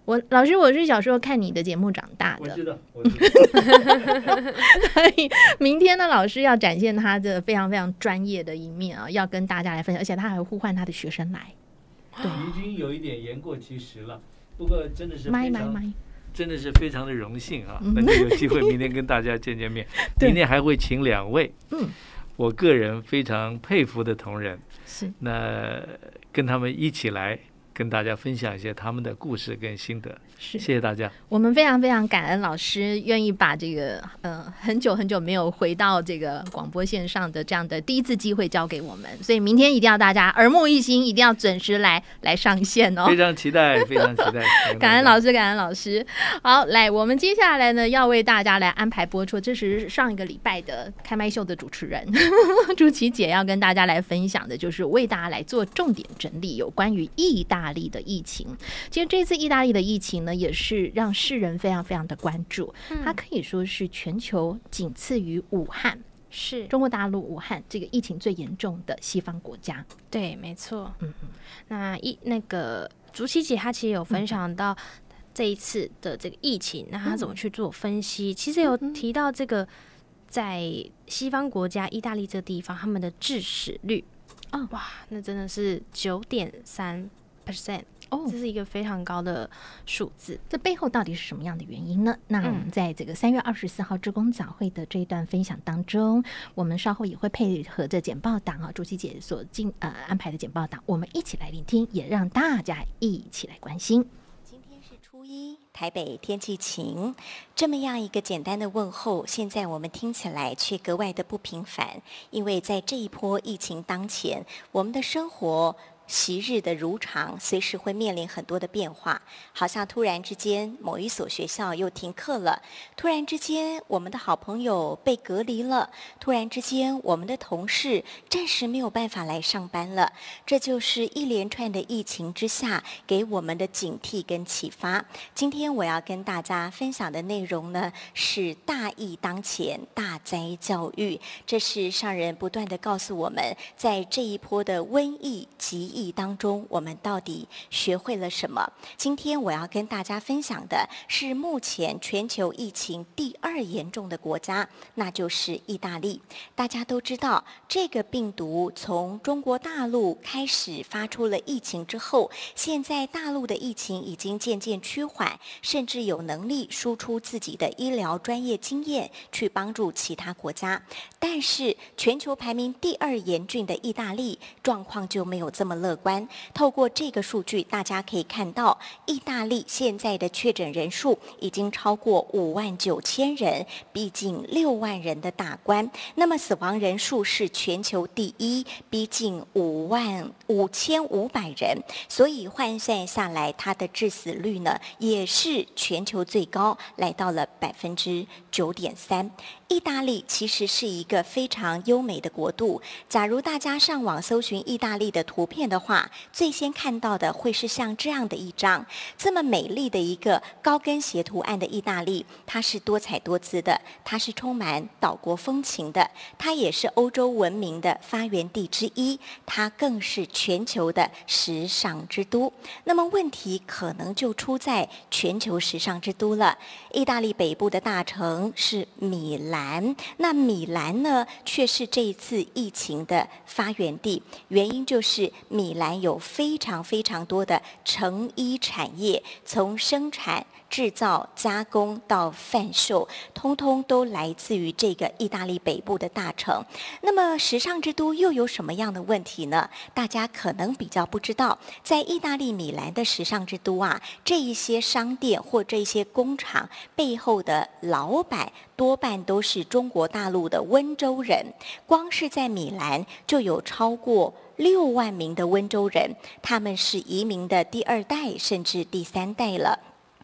我老师，我是小时候看你的节目长大的， 我知道，我知道。 所以明天呢，老师要展现他的非常非常专业的一面啊，要跟大家来分享，而且他还会呼唤他的学生来。对， 已经有一点言过其实了，不过真的是非常。真的是非常的荣幸啊，能够有机会明天跟大家见见面。明天还会请两位，嗯，我个人非常佩服的同仁， 是那跟他们一起来跟大家分享一些他们的故事跟心得。谢谢大家。 我们非常非常感恩老师愿意把这个呃很久很久没有回到这个广播线上的这样的第一次机会交给我们，所以明天一定要大家耳目一新，一定要准时来来上线哦。 非常期待，非常期待。 感恩老师，感恩老师。好，来，我们接下来呢要为大家来安排播出，这是上一个礼拜的开麦秀的主持人朱琪姐要跟大家来分享的，就是为大家来做重点整理有关于意大利的疫情。其实这次意大利的疫情呢，也是让世人非常非常的关注，嗯、它可以说是全球仅次于武汉， 是中国大陆武汉这个疫情最严重的西方国家。 对，没错。嗯嗯，那一那个竹琪姐她其实有分享到这一次的这个疫情，那、嗯、她怎么去做分析？其实有提到这个在西方国家意大利这个地方，他们的致死率，哦，哇，那真的是九点三 percent。哦，这是一个非常高的数字， 这背后到底是什么样的原因呢？那我们在这个三月二十四号志工早会的这一段分享当中，我们稍后也会配合着简报档啊，朱琪姐所进呃安排的简报档，我们一起来聆听，也让大家一起来关心。 今天是初一，台北天气晴，这么样一个简单的问候，现在我们听起来却格外的不平凡，因为在这一波疫情当前，我们的生活昔日的如常，随时会面临很多的变化，好像突然之间某一所学校又停课了，突然之间我们的好朋友被隔离了，突然之间我们的同事暂时没有办法来上班了，这就是一连串的疫情之下给我们的警惕跟启发。今天我要跟大家分享的内容呢，是大疫当前，大灾教育，这是上人不断的告诉我们，在这一波的瘟疫疾疫当中，我们到底学会了什么？今天我要跟大家分享的是目前全球疫情第二严重的国家，那就是意大利。大家都知道，这个病毒从中国大陆开始发出了疫情之后，现在大陆的疫情已经渐渐趋缓，甚至有能力输出自己的医疗专业经验去帮助其他国家。但是全球排名第二严峻的意大利状况就没有这么乐观。透过这个数据，大家可以看到，意大利现在的确诊人数已经超过五万九千人，逼近六万人的大关。那么死亡人数是全球第一，逼近五万五千五百人。所以换算下来，它的致死率呢，也是全球最高，来到了百分之九点三。意大利其实是一个非常优美的国度。假如大家上网搜寻意大利的图片的话，最先看到的会是像这样的一张，这么美丽的一个高跟鞋图案的意大利，它是多彩多姿的，它是充满岛国风情的，它也是欧洲文明的发源地之一，它更是全球的时尚之都。那么问题可能就出在全球时尚之都了。意大利北部的大城是米兰，那米兰呢，却是这一次疫情的发源地。原因就是米兰有非常非常多的成衣产业，从生产、制造、加工到贩售，通通都来自于这个意大利北部的大城。那么时尚之都又有什么样的问题呢？大家可能比较不知道，在意大利米兰的时尚之都啊，这一些商店或这一些工厂背后的老板多半都是中国大陆的温州人，光是在米兰就有超过六万名的温州人，他们是移民的第二代甚至第三代了。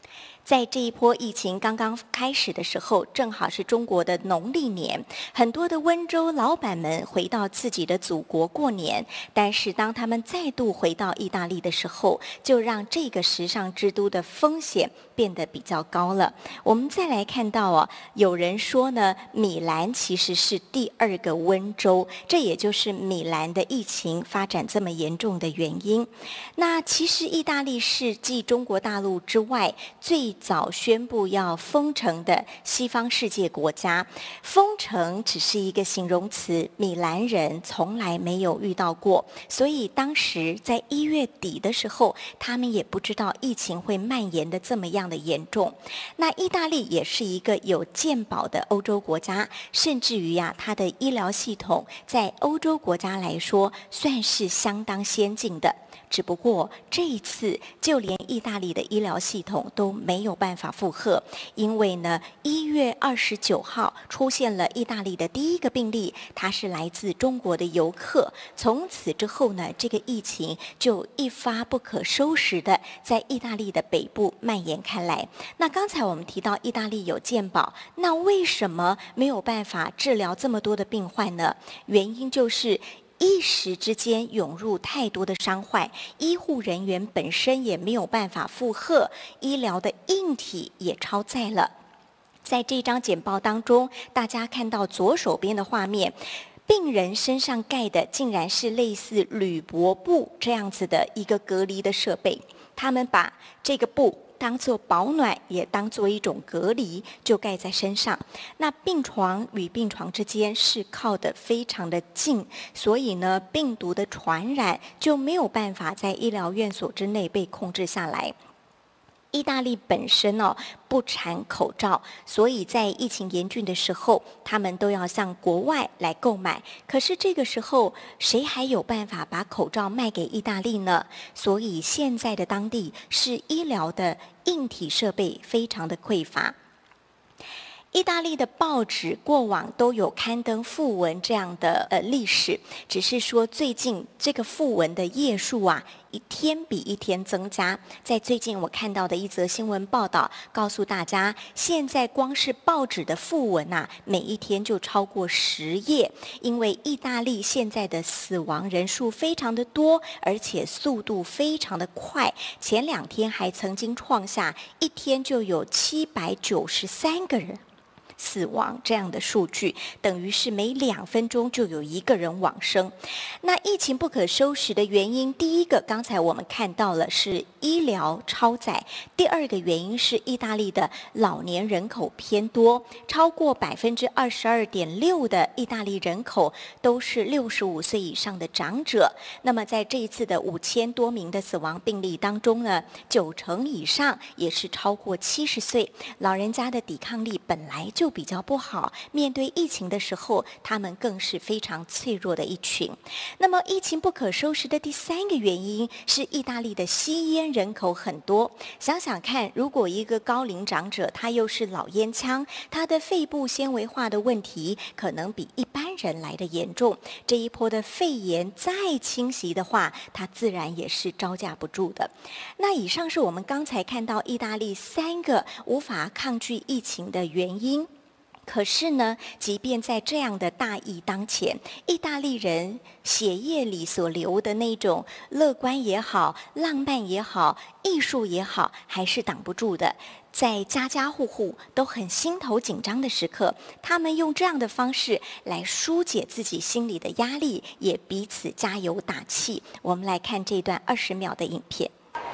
在这一波疫情刚刚开始的时候，正好是中国的农历年，很多的温州老板们回到自己的祖国过年，但是当他们再度回到意大利的时候，就让这个时尚之都的风险变得比较高了。我们再来看到哦，有人说呢，米兰其实是第二个温州，这也就是米兰的疫情发展这么严重的原因。那其实意大利是继中国大陆之外最早宣布要封城的西方世界国家，封城只是一个形容词，米兰人从来没有遇到过，所以当时在一月底的时候，他们也不知道疫情会蔓延的这么样的严重。那意大利也是一个有健保的欧洲国家，甚至于呀、啊，它的医疗系统在欧洲国家来说算是相当先进的。只不过这一次，就连意大利的医疗系统都没有办法负荷，因为呢，一月二十九号出现了意大利的第一个病例，他是来自中国的游客。从此之后呢，这个疫情就一发不可收拾的在意大利的北部蔓延开来。那刚才我们提到意大利有健保，那为什么没有办法治疗这么多的病患呢？原因就是一时之间涌入太多的伤患，医护人员本身也没有办法负荷，医疗的硬体也超载了。在这张简报当中，大家看到左手边的画面，病人身上盖的竟然是类似铝箔布这样子的一个隔离的设备，他们把这个布当作保暖，也当作一种隔离，就盖在身上。那病床与病床之间是靠得非常的近，所以呢，病毒的传染就没有办法在医疗院所之内被控制下来。意大利本身哦不产口罩，所以在疫情严峻的时候，他们都要向国外来购买。可是这个时候，谁还有办法把口罩卖给意大利呢？所以现在的当地是医疗的硬体设备非常的匮乏。意大利的报纸过往都有刊登讣文这样的呃历史，只是说最近这个讣文的页数啊，一天比一天增加。在最近我看到的一则新闻报道，告诉大家，现在光是报纸的讣文啊，每一天就超过十页，因为意大利现在的死亡人数非常的多，而且速度非常的快。前两天还曾经创下一天就有七百九十三个人死亡这样的数据，等于是每两分钟就有一个人往生。那疫情不可收拾的原因，第一个刚才我们看到了是医疗超载，第二个原因是意大利的老年人口偏多，超过百分之二十二点六的意大利人口都是六十五岁以上的长者。那么在这一次的五千多名的死亡病例当中呢，九成以上也是超过七十岁，老人家的抵抗力本来就比较不好，面对疫情的时候，他们更是非常脆弱的一群。那么疫情不可收拾的第三个原因是意大利的吸烟人口很多。想想看，如果一个高龄长者他又是老烟枪，他的肺部纤维化的问题可能比一般人来的严重，这一波的肺炎再侵袭的话，他自然也是招架不住的。那以上是我们刚才看到意大利三个无法抗拒疫情的原因。可是呢，即便在这样的大疫当前，意大利人血液里所流的那种乐观也好、浪漫也好、艺术也好，还是挡不住的。在家家户户都很心头紧张的时刻，他们用这样的方式来疏解自己心里的压力，也彼此加油打气。我们来看这段二十秒的影片。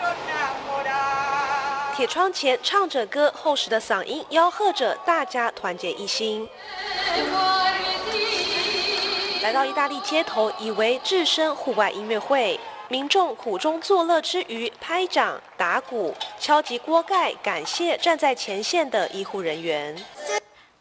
铁窗前唱着歌，厚实的嗓音吆喝着大家团结一心。来到意大利街头，以为置身户外音乐会，民众苦中作乐之余，拍掌、打鼓、敲击锅盖，感谢站在前线的医护人员。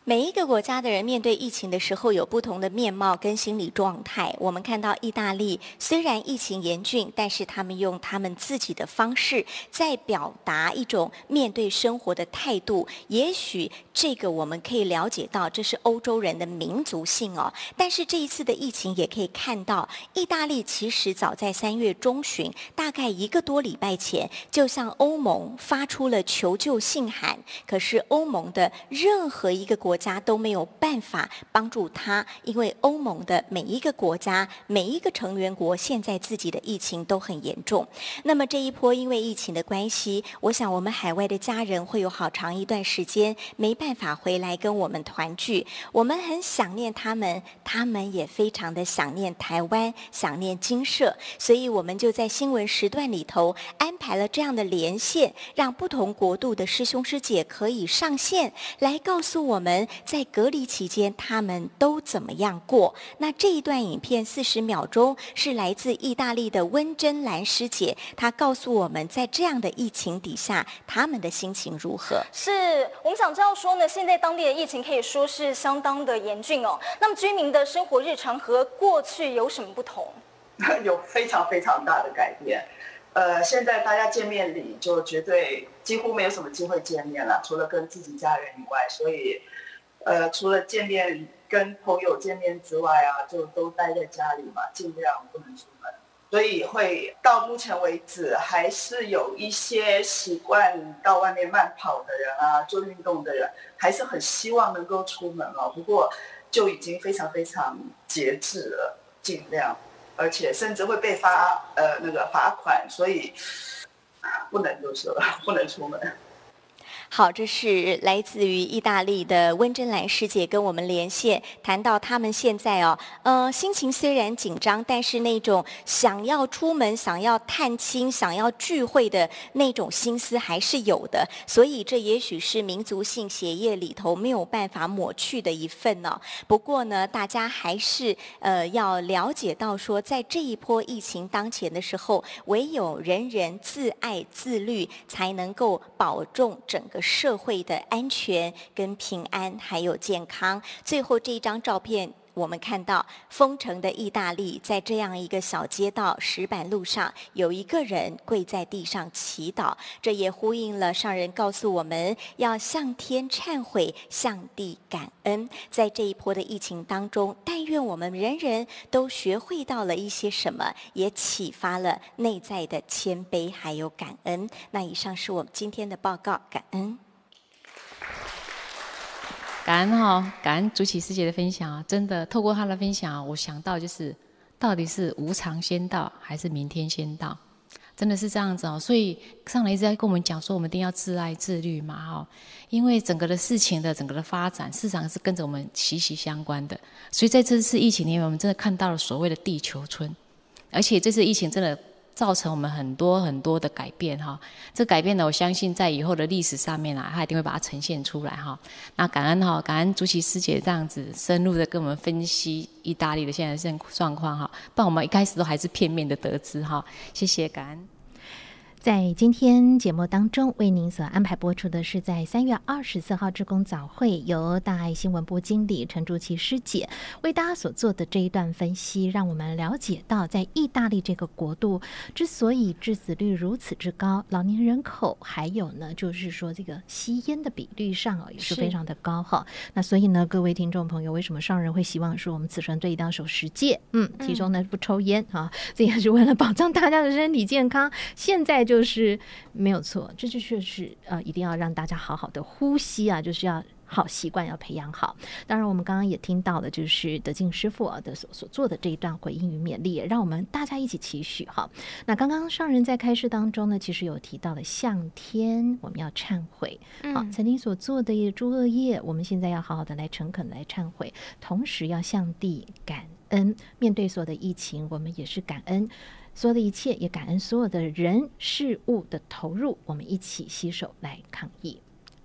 每一个国家的人面对疫情的时候有不同的面貌跟心理状态。我们看到意大利虽然疫情严峻，但是他们用他们自己的方式在表达一种面对生活的态度。也许这个我们可以了解到，这是欧洲人的民族性哦。但是这一次的疫情也可以看到，意大利其实早在三月中旬，大概一个多礼拜前，就向欧盟发出了求救信函。可是欧盟的任何一个国家都没有办法帮助他，因为欧盟的每一个国家、每一个成员国现在自己的疫情都很严重。那么这一波因为疫情的关系，我想我们海外的家人会有好长一段时间没办法回来跟我们团聚。我们很想念他们，他们也非常的想念台湾，想念精舍，所以我们就在新闻时段里头安排了这样的连线，让不同国度的师兄师姐可以上线来告诉我们在隔离期间他们都怎么样过。那这一段影片四十秒钟是来自意大利的温真兰师姐，她告诉我们在这样的疫情底下他们的心情如何。 是我们想知道说呢，现在当地的疫情可以说是相当的严峻哦。那么居民的生活日常和过去有什么不同？ 有非常非常大的改变。呃，现在大家见面礼就绝对几乎没有什么机会见面了，除了跟自己家人以外，所以，呃，除了见面跟朋友见面之外啊，就都待在家里嘛，尽量不能出门。所以会到目前为止，还是有一些习惯到外面慢跑的人啊，做运动的人，还是很希望能够出门了。不过就已经非常非常节制了，尽量。而且甚至会被发呃那个罚款，所以不能就是了，不能出门。 好，这是来自于意大利的温真兰师姐跟我们连线，谈到他们现在哦，呃，心情虽然紧张，但是那种想要出门、想要探亲、想要聚会的那种心思还是有的。所以这也许是民族性血液里头没有办法抹去的一份哦。不过呢，大家还是呃要了解到说，在这一波疫情当前的时候，唯有人人自爱自律，才能够保重整个社会的安全跟平安还有健康。最后这一张照片我们看到封城的意大利，在这样一个小街道石板路上，有一个人跪在地上祈祷，这也呼应了上人告诉我们要向天忏悔，向地感恩。在这一波的疫情当中，但愿我们人人都学会到了一些什么，也启发了内在的谦卑还有感恩。那以上是我们今天的报告，感恩。 感恩哈、哦，感恩主起师姐的分享啊！真的，透过她的分享，我想到就是，到底是无常先到，还是明天先到？真的是这样子哦。所以上来一直在跟我们讲说，我们一定要自爱自律嘛哈、哦。因为整个的事情的整个的发展，市场是跟着我们息息相关的。所以在这次疫情里面，我们真的看到了所谓的地球村，而且这次疫情真的造成我们很多很多的改变哈，这改变呢，我相信在以后的历史上面啊，它一定会把它呈现出来哈。那感恩哈，感恩主席师姐这样子深入的跟我们分析意大利的现在的状况哈，不然我们一开始都还是片面的得知哈。谢谢，感恩。 在今天节目当中，为您所安排播出的是在三月二十四号志工早会，由大爱新闻部经理陈竹琪师姐为大家所做的这一段分析，让我们了解到，在意大利这个国度之所以致死率如此之高，老年人口还有呢，就是说这个吸烟的比率上哦也是非常的高哈。那所以呢，各位听众朋友，为什么上人会希望说我们此生队一定要守十戒？嗯，其中呢不抽烟啊，这也是为了保障大家的身体健康。现在就。就是没有错，这就是呃，一定要让大家好好的呼吸啊，就是要好习惯要培养好。当然，我们刚刚也听到了，就是德进师父的所所做的这一段回应与勉励，也让我们大家一起期许哈。那刚刚上人在开示当中呢，其实有提到了向天，我们要忏悔，好、嗯，曾经所做的诸恶业，我们现在要好好的来诚恳来忏悔，同时要向地感恩。面对所有的疫情，我们也是感恩。所有的一切，也感恩所有的人事物的投入，我们一起携手来抗疫。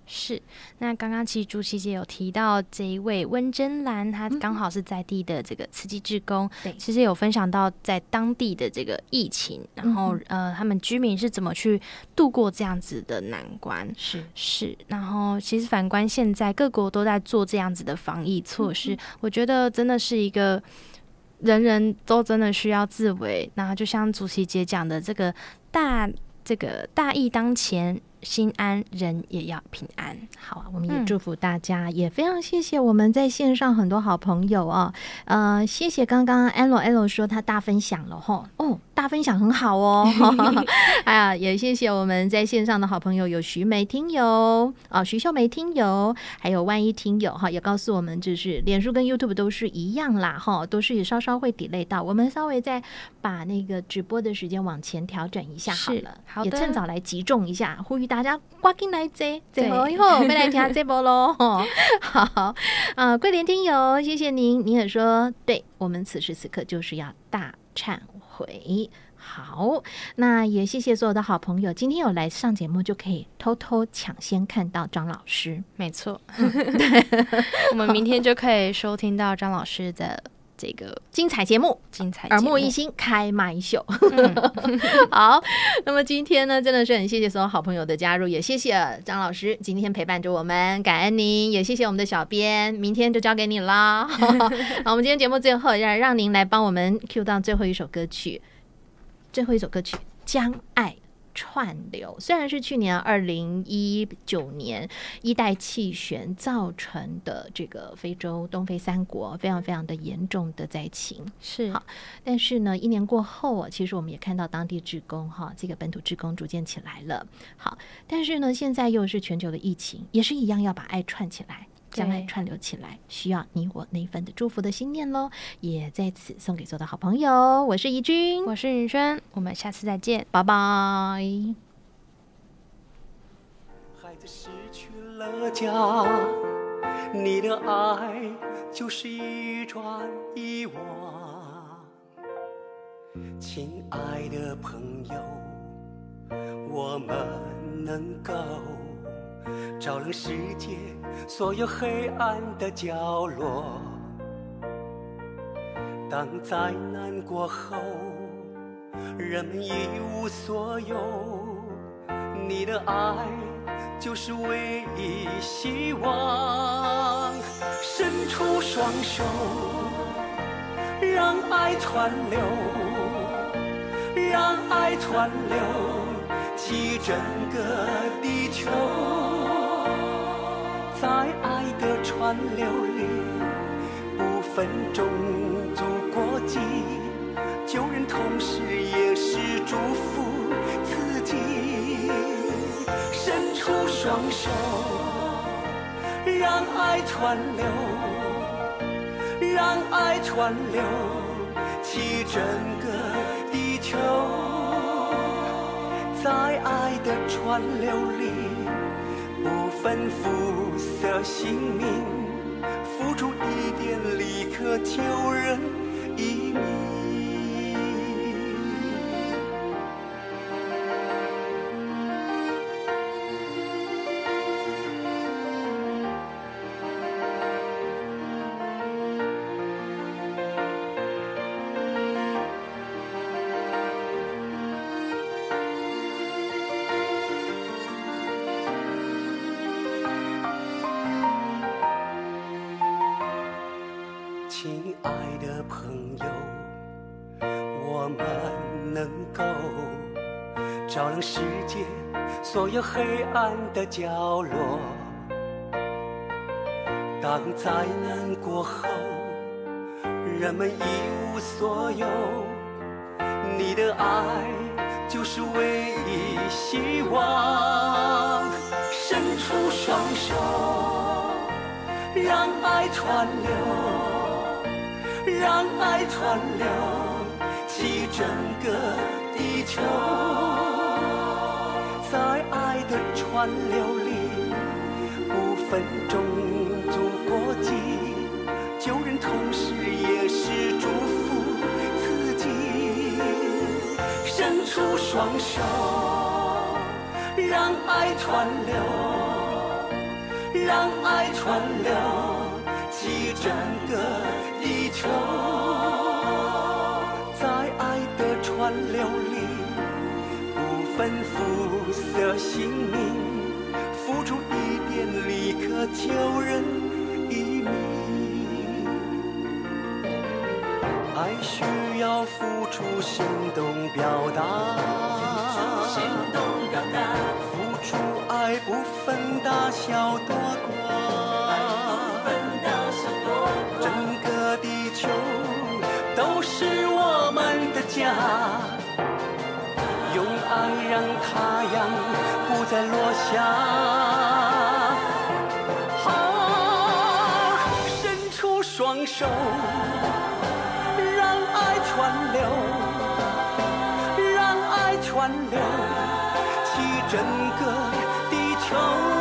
是，那刚刚其实朱琪姐有提到这一位温真兰，她刚好是在地的这个慈济志工，对，其实有分享到在当地的这个疫情，然后、嗯、呃，他们居民是怎么去度过这样子的难关， 是是，然后其实反观现在各国都在做这样子的防疫措施，嗯、我觉得真的是一个人人都真的需要自卫，那就像朱琪姐讲的，这个大这个大义当前。心安，人也要平安。 好啊，我们也祝福大家，嗯、也非常谢谢我们在线上很多好朋友啊、哦。呃，谢谢刚刚 L L 说他大分享了吼，哦，大分享很好哦。哎呀，也谢谢我们在线上的好朋友，有徐梅听友啊，徐秀梅听友，还有万一听友哈，也告诉我们，就是脸书跟 YouTube 都是一样啦哈，都是稍稍会 delay 到，我们稍微再把那个直播的时间往前调整一下好了， 好也趁早来集中一下，呼吁大家赶紧来坐，坐好以后再来听这波喽。好，啊，桂莲听友，谢谢您，您也说，对我们此时此刻就是要大忏悔。好，那也谢谢所有的好朋友，今天有来上节目就可以偷偷抢先看到张老师， 没错，我们明天就可以收听到张老师的这个精彩节目， 精彩耳目一新开麦秀。嗯、好，那么今天呢，真的是很谢谢所有好朋友的加入，也谢谢张老师今天陪伴着我们，感恩您，也谢谢我们的小编，明天就交给你啦。好，我们今天节目最后让让您来帮我们 cue 到最后一首歌曲，最后一首歌曲《将爱串流》，虽然是去年二零一九年一代气旋造成的这个非洲东非三国非常非常的严重的灾情， 是好，但是呢，一年过后，其实我们也看到当地志工哈，这个本土志工逐渐起来了。好，但是呢，现在又是全球的疫情，也是一样要把爱串起来。将爱串流起来，需要你我那一份的祝福的心念咯，也在此送给所有的好朋友。我是怡君， 我是云轩，我们下次再见， 拜拜。 孩子失去了家，你的爱就是一砖一瓦。亲爱的朋友，我们能够照亮世界所有黑暗的角落。当灾难过后，人们一无所有，你的爱就是唯一希望。伸出双手，让爱川流，让爱川流，起整个地球。在爱的川流里，不分种族国籍，救人同时也是祝福自己。伸出双手，让爱川流，让爱川流，起整个地球。在爱的川流里，不分肤色姓名，付出一点力可救人一命。亲爱的朋友，我们能够照亮世界所有黑暗的角落。当灾难过后，人们一无所有，你的爱就是唯一希望。伸出双手，让爱川流，让爱川流，起整个地球。在爱的川流里，不分种族国籍，救人同时也是祝福自己。伸出双手，让爱川流， 让爱川流，起整个地球。在爱的川流里，不分肤色姓名，付出一点力，可救人一命。爱需要付出行动表达，行动表达，付出爱不分大小多寡，整个地球都是我们的家，用爱让太阳不再落下。好，伸出双手，让爱川流，让爱川流，起整个地球。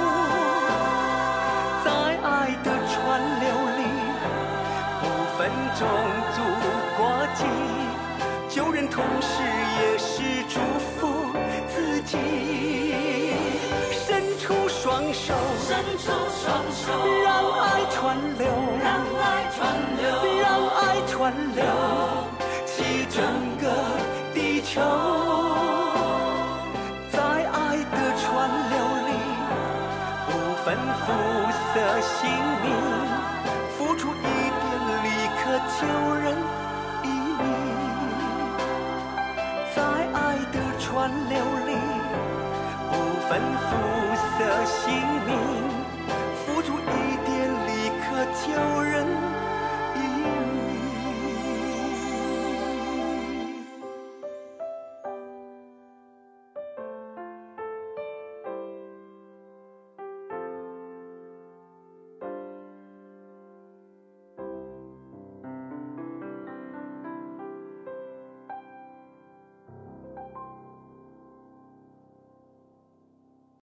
在爱的川流里，不分种族国籍，救人同时也是祝福自己。伸出双手，伸出双手，让爱川流，让爱川流，让爱川流，起整个地球。在爱的川流里，不分肤色姓名，付出一点力，可救人一命。在爱的川流里，不分肤色姓名，付出一点力，可救人